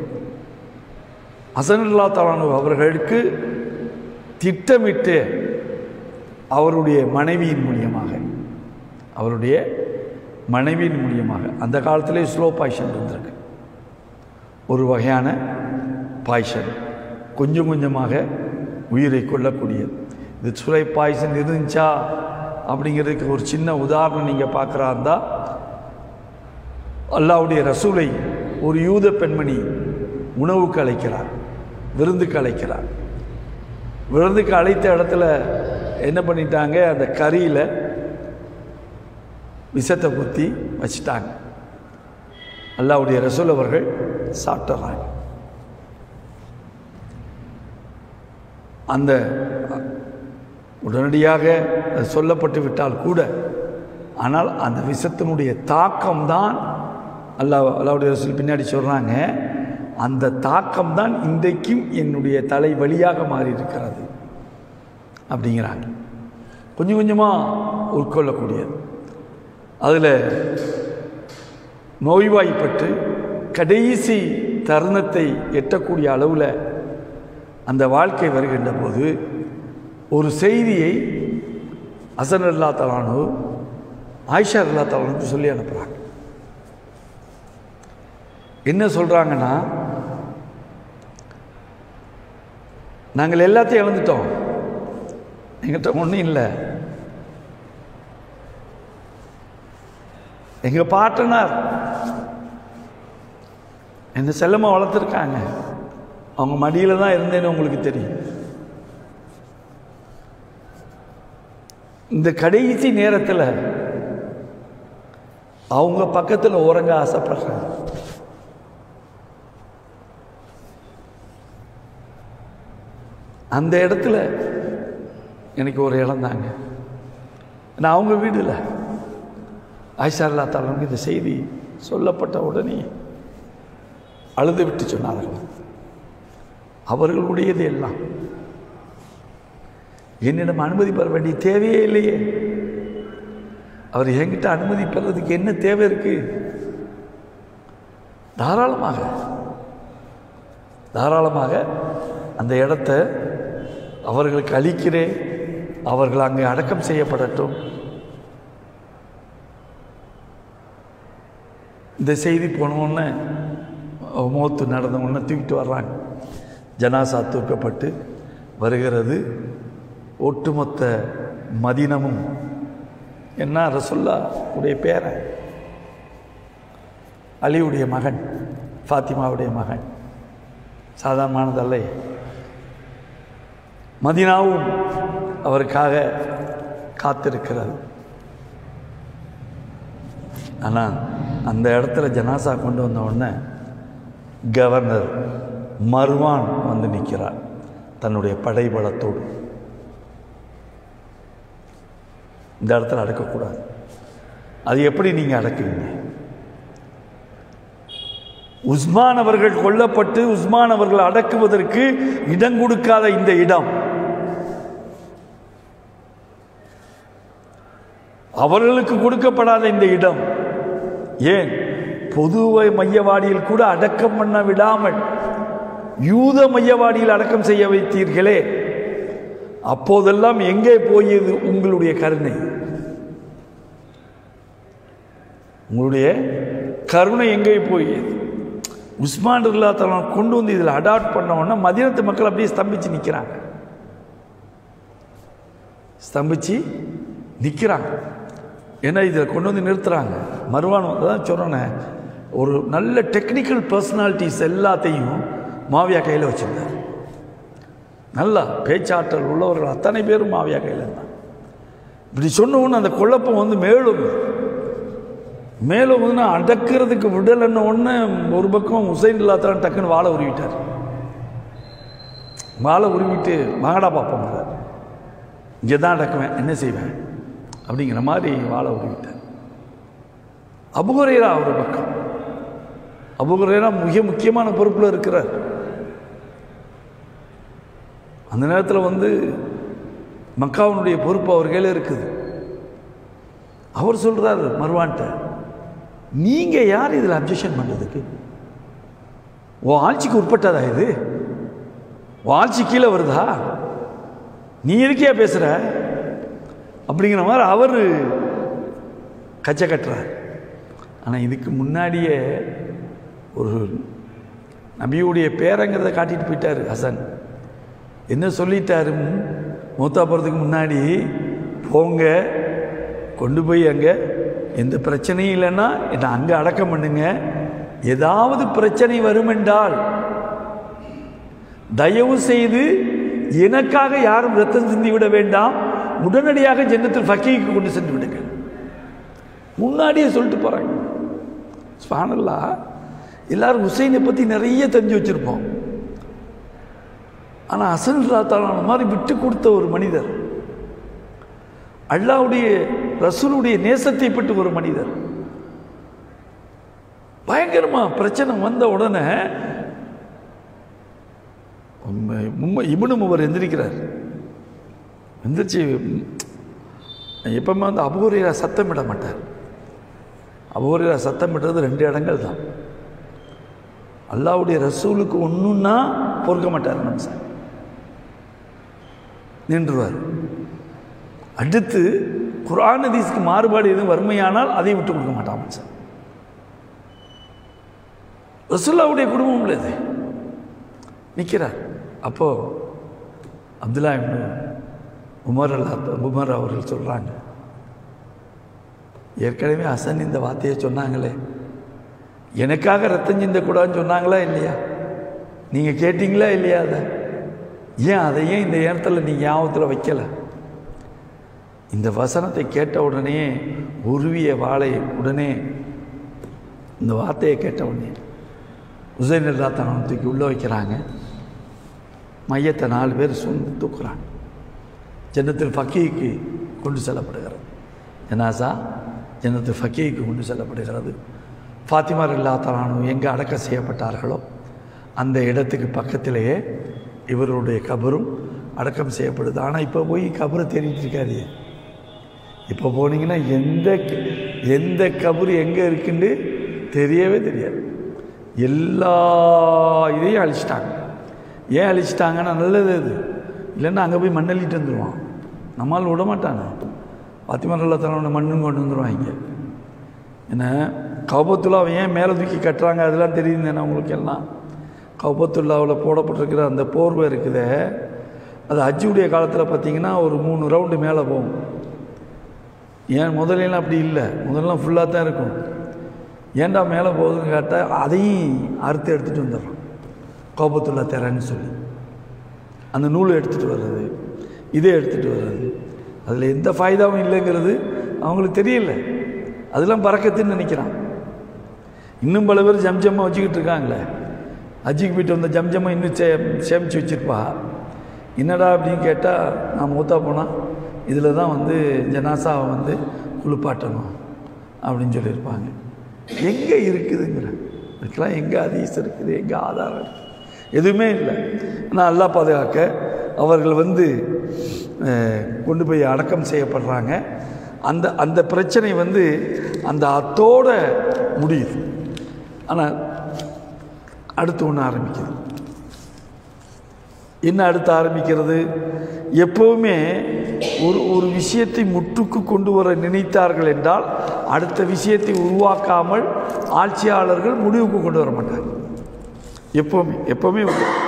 ஹசன் ரலியல்லாஹு தஆலா அவர்களுக்கு திட்டமிட்டு அவருடைய மனைவியின் மூலியமாக அவருடைய மனைவியின் மூலியமாக அந்த காலத்திலே ஸ்லோ பாய்ஷன் இருந்திருக்கு. ஒரு வகையான பாய்ஷன் கொஞ்சம் கொஞ்சமாக உயிரை கொள்ளக்கூடியது. இது சுரை பாய்சன் இருந்துச்சா அப்படிங்கிறதுக்கு ஒரு சின்ன உதாரணம் நீங்கள் பார்க்குறா இருந்தால், அல்லாஹ்வுடைய ரசூலை ஒரு யூத பெண்மணி உணவுக்கு அழைக்கிறார், விருந்துக்கு அழைக்கிறார். விருந்துக்கு அழைத்த இடத்துல என்ன பண்ணிட்டாங்க, அந்த கறியில் விஷத்தை குத்தி வச்சிட்டாங்க. அல்லாஹ்வுடைய ரசூல் அவர்கள் சாப்பிட்றாங்க. அந்த உடனடியாக சொல்லப்பட்டு விட்டால் கூட, ஆனால் அந்த விஷத்தினுடைய தாக்கம்தான் அல்லாஹ் அல்லாஹ்வுடைய ரசூல் பின்னாடி சொல்கிறாங்க, அந்த தாக்கம்தான் இன்றைக்கும் என்னுடைய தலை வழியாக மாறி இருக்கிறது அப்படிங்கிறாங்க. கொஞ்சம் கொஞ்சமாக உட்கொள்ளக்கூடியது. அதில் நோய்வாய்ப்பட்டு கடைசி தருணத்தை எட்டக்கூடிய அளவில் அந்த வாழ்க்கை வருகின்ற போது ஒரு செய்தியை ஹசன் ரலியல்லாஹு தஆலா ஆயிஷா ரலியல்லாஹு தஆலா சொல்லி அனுப்புகிறாங்க. என்ன சொல்கிறாங்கன்னா, நாங்கள் எல்லாத்தையும் இழந்துட்டோம், எங்கிட்ட ஒன்றும் இல்லை. எங்கள் பாட்டனார் என்ன செல்லமாக வளர்த்துருக்காங்க, அவங்க மடியில் தான் இருந்தேன்னு உங்களுக்கு தெரியும். இந்த கடைசி நேரத்தில் அவங்க பக்கத்தில் உறங்க ஆசைப்படுறாங்க. அந்த இடத்துல எனக்கு ஒரு இடம் தாங்க. நான் அவங்க வீடில் ஆயிஷா ரலியல்லாஹு தஆலா இந்த செய்தி சொல்லப்பட்ட உடனே அழுது விட்டு சொன்னார்கள், அவர்களுடையது எல்லாம் என்னிடம் அனுமதி பெற வேண்டிய தேவையே இல்லையே. அவர் என்கிட்ட அனுமதி பெறதுக்கு என்ன தேவை இருக்கு? தாராளமாக தாராளமாக அந்த இடத்த அவர்களுக்கு அளிக்கிறேன், அவர்கள் அங்கே அடக்கம் செய்யப்படட்டும். இந்த செய்தி போனோடனே மௌத்து நடந்த உடனே தூக்கிட்டு வர்றாங்க. ஜனாசா தூக்கப்பட்டு வருகிறது. ஒட்டுமொத்த மதீனமும் என்ன ரசூல்லா உடைய பேரன், அலியுடைய மகன், ஃபாத்திமாவுடைய மகன், சாதாரணமானதல்ல. மதீனாவும் அவருக்காக காத்திருக்கிறது. ஆனால் அந்த இடத்துல ஜனாசா கொண்டு வந்த உடனே கவர்னர் மர்வான் வந்து நிற்கிறார் தன்னுடைய படைபலத்தோடு. இந்த இடத்துல அடக்கக்கூடாது. அது எப்படி நீங்கள் அடக்குவீங்க? உஸ்மான் அவர்கள் கொல்லப்பட்டு உஸ்மான் அவர்கள் அடக்குவதற்கு இடம் கொடுக்காத இந்த இடம், அவர்களுக்கு கொடுக்கப்படாத இந்த இடம், ஏன் பொதுவை மையவாடியில் கூட அடக்கம் பண்ண விடாமல் யூத மையவாடியில் அடக்கம் செய்ய வைத்தீர்களே, அப்போதெல்லாம் எங்கே போயது உங்களுடைய கருணை? உங்களுடைய கருணை எங்கே போயது? உஸ்மான் ரலியல்லாஹு கொண்டு வந்து இதில் அடாப்ட் பண்ண உடனே மதீனத்து மக்கள் அப்படியே ஸ்தம்பிச்சு நிற்கிறாங்க. ஸ்தம்பிச்சு நிற்கிறாங்க. ஏன்னா இதில் கொண்டு வந்து நிறுத்துறாங்க. மர்வான் தான் சொன்னேன், ஒரு நல்ல டெக்னிக்கல் பர்சனாலிட்டிஸ் எல்லாத்தையும் மாவியா கையில் வச்சுருந்தார். நல்லா பேச்சாற்றல் உள்ளவர்கள் அத்தனை பேரும் மாவியா கையில் இருந்தாங்க. இப்படி சொன்ன ஒன்று அந்த குழப்பம் வந்து மேலும் மேலும் வந்து நான் அடக்கிறதுக்கு விடலைன்னு ஒன்று. ஒரு பக்கம் ஹுசைன் இல்லாத்தான் டக்குன்னு வாழை உருவிட்டார். வாழை உருவிட்டு வாங்கடா பார்ப்போம், இங்கே தான் அடக்குவேன், என்ன செய்வேன் அப்படிங்கிற மாதிரி வாழை உருவிட்டார். அபூ ஹுரைரா ஒரு பக்கம், அபூ ஹுரைரா மிக முக்கியமான பொறுப்பில் இருக்கிறார். அந்த நேரத்தில் வந்து மக்காவுடைய பொறுப்பு அவர் கையில் இருக்குது. அவர் சொல்கிறார் மர்வான்ட்ட, நீங்கள் யார் இதில் அப்ஜெக்ஷன் பண்ணுறதுக்கு? ஓ ஆட்சிக்கு உட்பட்டதா இது? ஓ ஆட்சி கீழே வருதா? நீ இருக்கியா பேசுகிற அப்படிங்கிற மாதிரி அவர் கச்சை கட்டுறார். ஆனால் இதுக்கு முன்னாடியே ஒரு நபியுடைய பேரங்கிறத காட்டிட்டு போயிட்டார் ஹசன். என்ன சொல்லிட்டாரு மூத்தா போகிறதுக்கு முன்னாடி, போங்க கொண்டு போய் அங்கே எந்த பிரச்சனையும் இல்லைன்னா என்னை அங்கே அடக்கம் பண்ணுங்க, ஏதாவது பிரச்சனை வரும் என்றால் தயவு செய்து எனக்காக யாரும் ரத்தம் சிந்தி விட வேண்டாம், உடனடியாக ஜன்னத்துல் ஃபக்கீக்கு கொண்டு சென்று விடுங்க. முன்னாடியே சொல்லிட்டு போகிறாங்க. சுப்ஹானல்லாஹ், எல்லாரும் ஹுசைனை பற்றி நிறைய தெரிஞ்சு வச்சுருப்போம். ஆனால் ஹசன் ரலியல்லாஹு மாதிரி விட்டு கொடுத்த ஒரு மனிதர், அல்லாஹ்வுடைய ரசூலுடைய நேசத்தை பெற்ற ஒரு மனிதர். பயங்கரமா பிரச்சனை வந்த உடனே இப்னு உமர் எந்திரிக்கிறார். எந்திரிச்சு எப்பவுமே வந்து அபூ ஹுரைரா சத்தமிட மாட்டார். அபூ ஹுரைரா சத்தமிடுறது ரெண்டு இடங்கள் தான். அல்லாஹ்வுடைய ரசூலுக்கு ஒன்றுன்னா பொறுக்க மாட்டார், மனுஷன் நின்றுவார். அடுத்து குர்ஆன் ஹதீஸ்க்கு மாறுபாடு எதுவும் வறுமையானால் அதை விட்டு கொடுக்க மாட்டான் மனுஷன். ரசூலுல்லாஹ்வுடைய குடும்பம் உள்ளது நிற்கிறார். அப்போ Abdullah ibn Umar Allah Umar அவர்கள் சொல்கிறாங்க, ஏற்கனவே ஹசன் இந்த வார்த்தையை சொன்னாங்களே, எனக்காக ரத்தம் சிந்தக்கூடாதுன்னு சொன்னாங்களா இல்லையா? நீங்கள் கேட்டிங்களா இல்லையா? அதை ஏன் அதை ஏன் இந்த நேரத்தில் நீங்கள் ஞாபகத்தில் வைக்கலை? இந்த வசனத்தை கேட்ட உடனே உருவிய வாளை உடனே இந்த வார்த்தையை கேட்ட உடனே ஹுசைன் ரலியல்லாஹு தூக்கி உள்ளே வைக்கிறாங்க. மையத்தை நாலு பேர் சுமந்து தூக்குறாங்க. ஜன்னத்துல் ஃபக்கீக்கு கொண்டு செல்லப்படுகிறது. ஜனாசா ஜன்னத்துல் ஃபக்கீக்கு கொண்டு செல்லப்படுகிறது. ஃபாத்திமா ரலியல்லாஹு அன்ஹா எங்கே அடக்கம் செய்யப்பட்டார்களோ அந்த இடத்துக்கு பக்கத்திலேயே இவருடைய கபரும் அடக்கம் செய்யப்படுது. ஆனால் இப்போ போய் கபரை தேடிட்டு இருக்காரு. இப்போ போனீங்கன்னா எந்த எந்த கபரு எங்கே இருக்குன்னு தெரியவே தெரியாது. எல்லா இதையும் அழிச்சிட்டாங்க. ஏன் அழிச்சிட்டாங்கன்னா நல்லது அது, இல்லைன்னா அங்கே போய் மண்ணள்ளிட்டு வந்துடுவான். நம்மளால் விட மாட்டாங்க. ஃபாத்திமா ரலியல்லாஹு அன்ஹா மண்ணும் கொண்டு வந்துடுவாங்க. ஏன்னா கௌபத்துல்லாவை ஏன் மேலே தூக்கி கட்டுறாங்க அதெல்லாம் தெரியுது தானே உங்களுக்கு எல்லாம். கௌபத்துல்லாவில் போடப்பட்டிருக்கிற அந்த போர்வை இருக்குதே, அது ஹஜ்ஜுடைய காலத்தில் பார்த்திங்கன்னா ஒரு மூணு ரவுண்டு மேலே போகும். ஏன் முதல்லாம் அப்படி இல்லை, முதல்லாம் ஃபுல்லாக தான் இருக்கும். ஏன்டா மேலே போகுதுன்னு கேட்டால் அதையும் அறுத்து எடுத்துகிட்டு வந்துடுறோம். கௌபத்துல்லா தரேன்னு சொல்லி அந்த நூலை எடுத்துகிட்டு வர்றது, இதே எடுத்துகிட்டு வர்றது, அதில் எந்த ஃபாய்தாவும் இல்லைங்கிறது அவங்களுக்கு தெரியல. அதெல்லாம் பறக்கத்துன்னு நினைக்கிறான். இன்னும் பல பேர் ஜம்ஜம்மா வச்சுக்கிட்டு இருக்காங்களே, ஹஜ்ஜிக்கு போய்ட்டு வந்த ஜம்ஜம்மா இன்னும் சே சேமித்து வச்சுருப்பா. என்னடா அப்படின்னு கேட்டால், நான் மூத்தா போனால் இதில் தான் வந்து ஜனாசாவை வந்து குளிப்பாட்டணும் அப்படின்னு சொல்லியிருப்பாங்க. எங்கே இருக்குதுங்கிற அதுக்கெல்லாம் எங்கே ஹதீஸ் இருக்குது, எங்கே ஆதாரம் இருக்குது? எதுவுமே இல்லை. ஆனால் அல்லாஹ் பாதுகாக்க அவர்கள் வந்து கொண்டு போய் அடக்கம் செய்யப்படுறாங்க. அந்த அந்த பிரச்சனை வந்து அந்த அத்தோட முடியுது. ஆனால் அடுத்து ஒன்று ஆரம்பிக்குது. என்ன அடுத்து ஆரம்பிக்கிறது? எப்போவுமே ஒரு ஒரு விஷயத்தை முற்றுக்கு கொண்டு வர நினைத்தார்கள் என்றால் அடுத்த விஷயத்தை உருவாக்காமல் ஆட்சியாளர்கள் முடிவுக்கு கொண்டு வர மாட்டாங்க. எப்போவுமே எப்போவுமே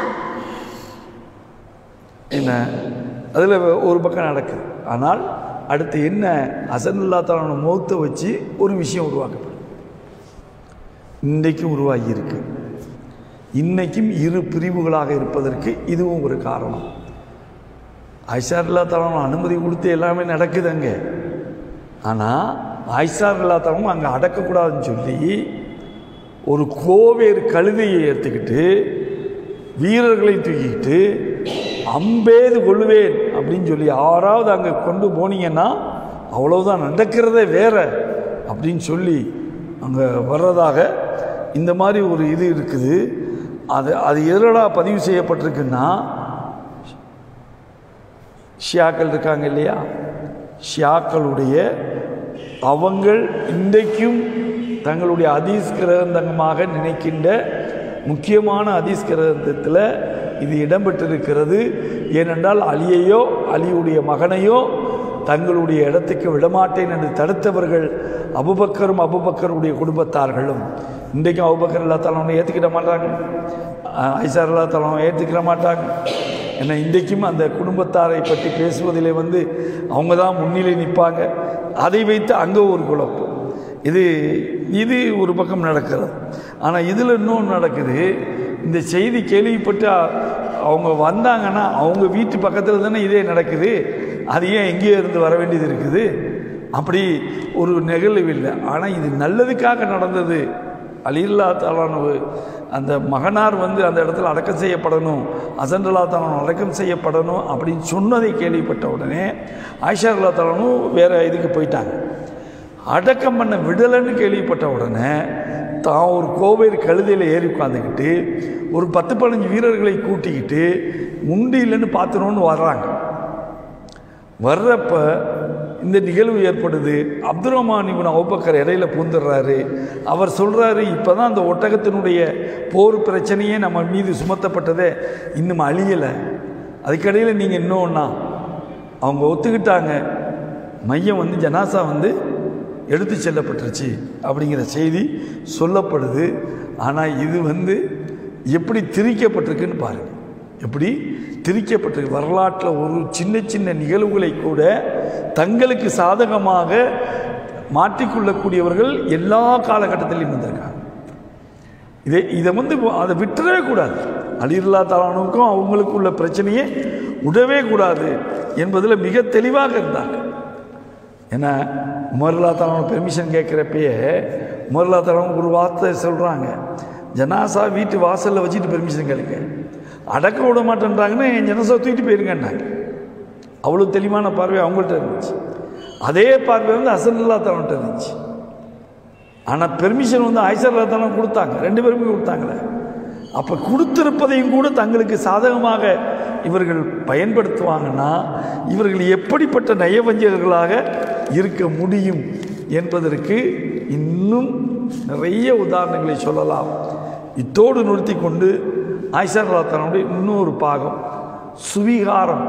என்ன அதில் ஒரு பக்கம் நடக்குது. ஆனால் அடுத்து என்ன, ஹசனுல்லா தஆலா மௌத்தை வச்சு ஒரு விஷயம் உருவாக்கப்படும். இன்றைக்கும் உருவாகி இருக்கு. இன்றைக்கும் இரு பிரிவுகளாக இருப்பதற்கு இதுவும் ஒரு காரணம். ஆயிஷா ரலியல்லாஹு தஆலா அனுமதி கொடுத்து எல்லாமே நடக்குது அங்கே. ஆனால் ஆயிஷா ரலியல்லாஹு தஆலா அங்கே அடக்கக்கூடாதுன்னு சொல்லி ஒரு கோவேறு கழுதையை எடுத்துக்கிட்டு வீரர்களை தூக்கிக்கிட்டு அம்பேது கொள்ளுவேன் அப்படின்னு சொல்லி யாராவது அங்கே கொண்டு போனீங்கன்னா அவ்வளவுதான், நடக்கிறதே வேற அப்படின்னு சொல்லி அங்கே வர்றதாக இந்த மாதிரி ஒரு இது இருக்குது. அது அது எதிரடா பதிவு செய்யப்பட்டிருக்குன்னா, ஷியாக்கள் இருக்காங்க இல்லையா, ஷியாக்களுடைய அவங்கள் இன்றைக்கும் தங்களுடைய ஹதீஸ் கிரந்தமாக நினைக்கின்ற முக்கியமான ஹதீஸ் கிரந்தத்தில் இது இடம்பெற்றிருக்கிறது. ஏனென்றால் அலியையோ அலியுடைய மகனையோ தங்களுடைய இடத்துக்கு விடமாட்டேன் என்று தடுத்தவர்கள் அபூபக்கரும் அபூபக்கருடைய குடும்பத்தார்களும். இன்றைக்கும் அபூபக்கர் ரலியல்லாஹு தஆலா ஏற்றுக்கிட மாட்டாங்க, ஆயிஷா ரலியல்லாஹு தஆலா ஏற்றுக்கிற மாட்டாங்க. ஏன்னா இன்றைக்கும் அந்த குடும்பத்தாரை பற்றி பேசுவதிலே வந்து அவங்க தான் முன்னிலை நிற்பாங்க. அதை வைத்து அங்கே ஒரு குழப்பம். இது இது ஒரு பக்கம் நடக்கிறது. ஆனால் இதில் இன்னொன்று நடக்குது. இந்த செய்தி கேள்விப்பட்டு அவங்க வந்தாங்கன்னா அவங்க வீட்டு பக்கத்தில் தானே இதே நடக்குது, அது ஏன் எங்கேயோ இருந்து வர வேண்டியது இருக்குது? அப்படி ஒரு நிகழ்வு இல்லை. ஆனால் இது நல்லதுக்காக நடந்தது. அலி ரலியல்லாஹு தஆலா அந்த மகனார் வந்து அந்த இடத்துல அடக்கம் செய்யப்படணும், ஹசன் ரலியல்லாஹு தஆலா அடக்கம் செய்யப்படணும் அப்படின்னு சொன்னதை கேள்விப்பட்ட உடனே ஆயிஷா ரலியல்லாஹு தஆலா வேறு இதுக்கு போயிட்டாங்க. அடக்கம் பண்ண விடலைன்னு கேள்விப்பட்ட உடனே தான் ஒரு கோவேறு கழுதையில் ஏறி உட்காந்துக்கிட்டு ஒரு பத்து பதினஞ்சு வீரர்களை கூட்டிக்கிட்டு முண்டி இல்லைன்னு பார்த்துணுன்னு வர்றாங்க. வர்றப்ப இந்த நிகழ்வு ஏற்படுது. அப்துல் ரஹ்மான் இப்னு அபூபக்கர் இடையில பூந்துடுறாரு. அவர் சொல்கிறாரு, இப்போ தான் அந்த ஒட்டகத்தினுடைய போர் பிரச்சனையே நம்ம மீது சுமத்தப்பட்டதே இன்னும் அழியலை, அதுக்கடையில் நீங்கள் இன்னொன்னா அவங்க ஒத்துக்கிட்டாங்க, மையம் வந்து ஜனாசா வந்து எடுத்து செல்லப்பட்டுருச்சு அப்படிங்கிற செய்தி சொல்லப்படுது. ஆனால் இது வந்து எப்படி திரிக்கப்பட்டிருக்குன்னு பாருங்கள், எப்படி திரிக்கப்பட்டிருக்கு. வரலாற்றில் ஒரு சின்ன சின்ன நிகழ்வுகளை கூட தங்களுக்கு சாதகமாக மாற்றிக்கொள்ளக்கூடியவர்கள் எல்லா காலகட்டத்திலையும் வந்திருக்காங்க. இதை இதை வந்து அதை விட்டுறவே கூடாது. அலி ரலியல்லாஹு தஆலாவுக்கும் அவங்களுக்கு உள்ள பிரச்சனையே விடவே கூடாது என்பதில் மிக தெளிவாக இருந்தாங்க. ஏன்னா உமர் ரலியல்லாஹு தஆலா பெர்மிஷன் கேட்குறப்பயே உமர் ரலியல்லாஹு தஆலா ஒரு வார்த்தை சொல்கிறாங்க, ஜனாசா வீட்டு வாசலில் வச்சுட்டு பெர்மிஷன் கேளுங்க, அடக்க விட மாட்டேன்றாங்கன்னு என் ஜனாசா தூக்கிட்டு போயிருங்கன்னாங்க. அவ்வளோ தெளிவான பார்வை அவங்கள்ட்ட இருந்துச்சு. அதே பார்வை வந்து ஹசன் ரலியல்லாஹு தஆலாட்ட இருந்துச்சு. ஆனால் பெர்மிஷன் வந்து ஆயிஷா ரலியல்லாஹு தஆலா கொடுத்தாங்க, ரெண்டு பேருமே கொடுத்தாங்களே. அப்போ கொடுத்திருப்பதையும் கூட தங்களுக்கு சாதகமாக இவர்கள் பயன்படுத்துவாங்கன்னா இவர்கள் எப்படிப்பட்ட நயவஞ்சகர்களாக இருக்க முடியும் என்பதற்கு இன்னும் நிறைய உதாரணங்களை சொல்லலாம். இத்தோடு நிறுத்தி கொண்டு ஆயிஷா ரலியல்லாஹு தஆலாவுடைய இன்னொரு பாகம் சுவீகாரம்.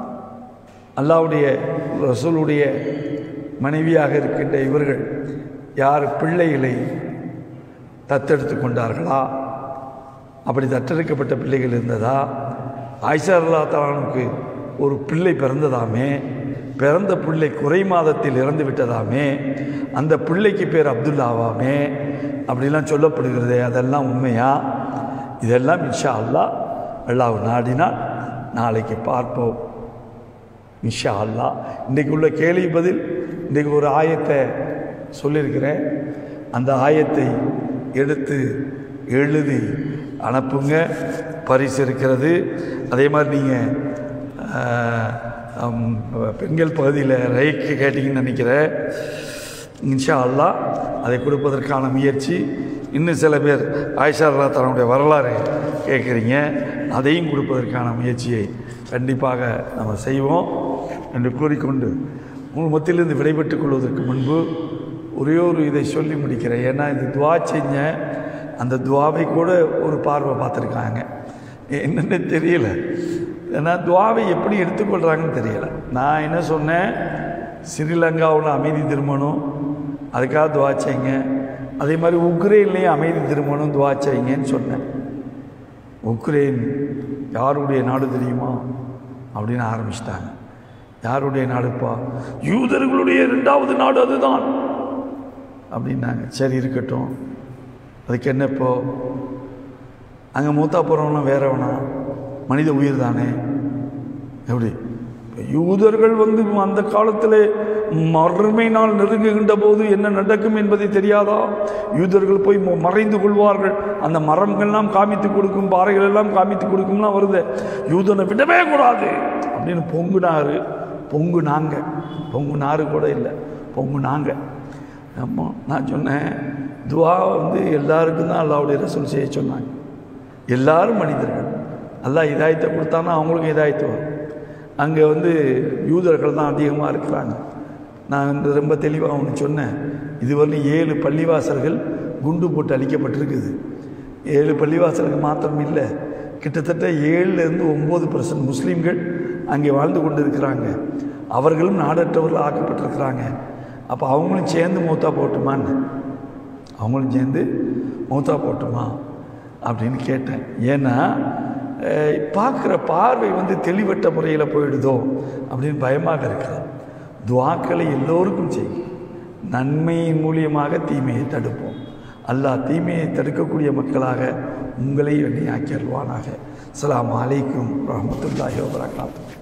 அல்லாஹ்வுடைய ரசூலுடைய மனைவியாக இருக்கின்ற இவர்கள் யார் பிள்ளைகளை தத்தெடுத்து கொண்டார்களா, அப்படி தத்தெடுக்கப்பட்ட பிள்ளைகள் இருந்ததா, ஆயிஷா ரலியல்லாஹு தஆலாவுக்கு ஒரு பிள்ளை பிறந்ததாமே, பிறந்த பிள்ளை குறை மாதத்தில் இறந்து விட்டதாமே, அந்த பிள்ளைக்கு பேர் அப்துல்லாவாமே அப்படிலாம் சொல்லப்படுகிறது. அதெல்லாம் உண்மையா? இதெல்லாம் இன்ஷா அல்லாஹ் அல்லாஹ் நாடினால் நாளைக்கு பார்ப்போம் இன்ஷா அல்லாஹ். இன்றைக்கு உள்ள கேள்வி பதில், இன்றைக்கு ஒரு ஆயத்தை சொல்லியிருக்கிறேன், அந்த ஆயத்தை எடுத்து எழுதி அனுப்புங்க, பரிசு இருக்கிறது. அதே மாதிரி நீங்கள் பெண்கள் பகுதியில் ரைக்கு கேட்டிங்கன்னு நினைக்கிறேன். இன்ஷா அல்லாஹ் அதை கொடுப்பதற்கான முயற்சி. இன்னும் சில பேர் ஆயிஷா ரலியல்லாஹு தஆலாவுடைய வரலாறு கேட்குறீங்க, அதையும் கொடுப்பதற்கான முயற்சியை கண்டிப்பாக நம்ம செய்வோம் என்று கூறிக்கொண்டு உங்கள் மத்தியிலிருந்து விடைபெற்றுக் கொள்வதற்கு முன்பு ஒரே ஒரு இதை சொல்லி முடிக்கிறேன். ஏன்னா இந்த துவா செஞ்ச அந்த துவாவை கூட ஒரு பார்வை பார்த்துருக்காங்க, என்னென்னு தெரியல. ஏன்னா துவாவை எப்படி எடுத்துக்கொள்கிறாங்கன்னு தெரியலை. நான் என்ன சொன்னேன், ஸ்ரீலங்காவில் அமைதி திரும்பணும், அதுக்காக துவா செய்யுங்க. அதே மாதிரி உக்ரைன்லேயும் அமைதி திரும்பணும், துவா செய்யுங்கன்னு சொன்னேன். உக்ரைன் யாருடைய நாடு தெரியுமா அப்படின்னு ஆரம்பிச்சிட்டாங்க. யாருடைய நாடுப்பா? யூதர்களுடைய இரண்டாவது நாடு அதுதான் அப்படின்னாங்க. சரி இருக்கட்டும், அதுக்கு என்ன இப்போ? அங்கே மூத்தா போகிறவனா வேறவனா? மனித உயிர் தானே. எப்படி யூதர்கள் வந்து அந்த காலத்தில் மறுமை நாள் நெருங்குகின்ற போது என்ன நடக்கும் என்பதை தெரியாதா? யூதர்கள் போய் மறைந்து கொள்வார்கள், அந்த மரங்கள்லாம் காமித்து கொடுக்கும், பாறைகள் எல்லாம் காமித்து கொடுக்கும்லாம் வருது. யூதனை விடவே கூடாது அப்படின்னு பொங்குனாரு. பொங்கு நாங்க பொங்கு நாறு கூட இல்லை, பொங்கு நாங்க. ஆமாம், நான் சொன்னேன் துவா வந்து எல்லாருக்கும் தான் அல்லாஹ்வுடைய ரசூல் செய்ய சொன்னாங்க. எல்லாரும் மனிதர்கள், அல்லாஹ் இதாயத்தை கொடுத்தானா அவங்களுக்கு இதாயத்து வரும். அங்கே வந்து யூதர்கள் தான் அதிகமாக இருக்கிறாங்க. நான் ரொம்ப தெளிவாக ஒன்று சொன்னேன், இதுவரையும் ஏழு பள்ளிவாசல்கள் குண்டு போட்டு அழிக்கப்பட்டிருக்குது. ஏழு பள்ளிவாசலுக்கு மாத்திரம் இல்லை, கிட்டத்தட்ட ஏழுலேருந்து ஒம்பது பர்சன்ட் முஸ்லீம்கள் அங்கே வாழ்ந்து கொண்டு இருக்கிறாங்க. அவர்களும் நாடற்றவர்கள் ஆக்கப்பட்டிருக்கிறாங்க. அப்போ அவங்களும் சேர்ந்து மௌத்தா போட்டுமான்னு, அவங்களும் சேர்ந்து மௌத்தா போட்டுமா அப்படின்னு கேட்டேன். ஏன்னா பார்க்குற பார்வை வந்து தெளிவற்ற முறையில் போயிடுதோ அப்படின்னு பயமாக இருக்கிறது. துவாக்களை எல்லோருக்கும் செய்யும், நன்மையின் மூலியமாக தீமையை தடுப்போம். அல்லாஹ் தீமையை தடுக்கக்கூடிய மக்களாக உங்களை எண்ணி ஆக்கி அல்வானாக. அஸ்ஸலாமு அலைக்கும் வரஹ்மத்துல்லாஹி வபரகாத்துஹு.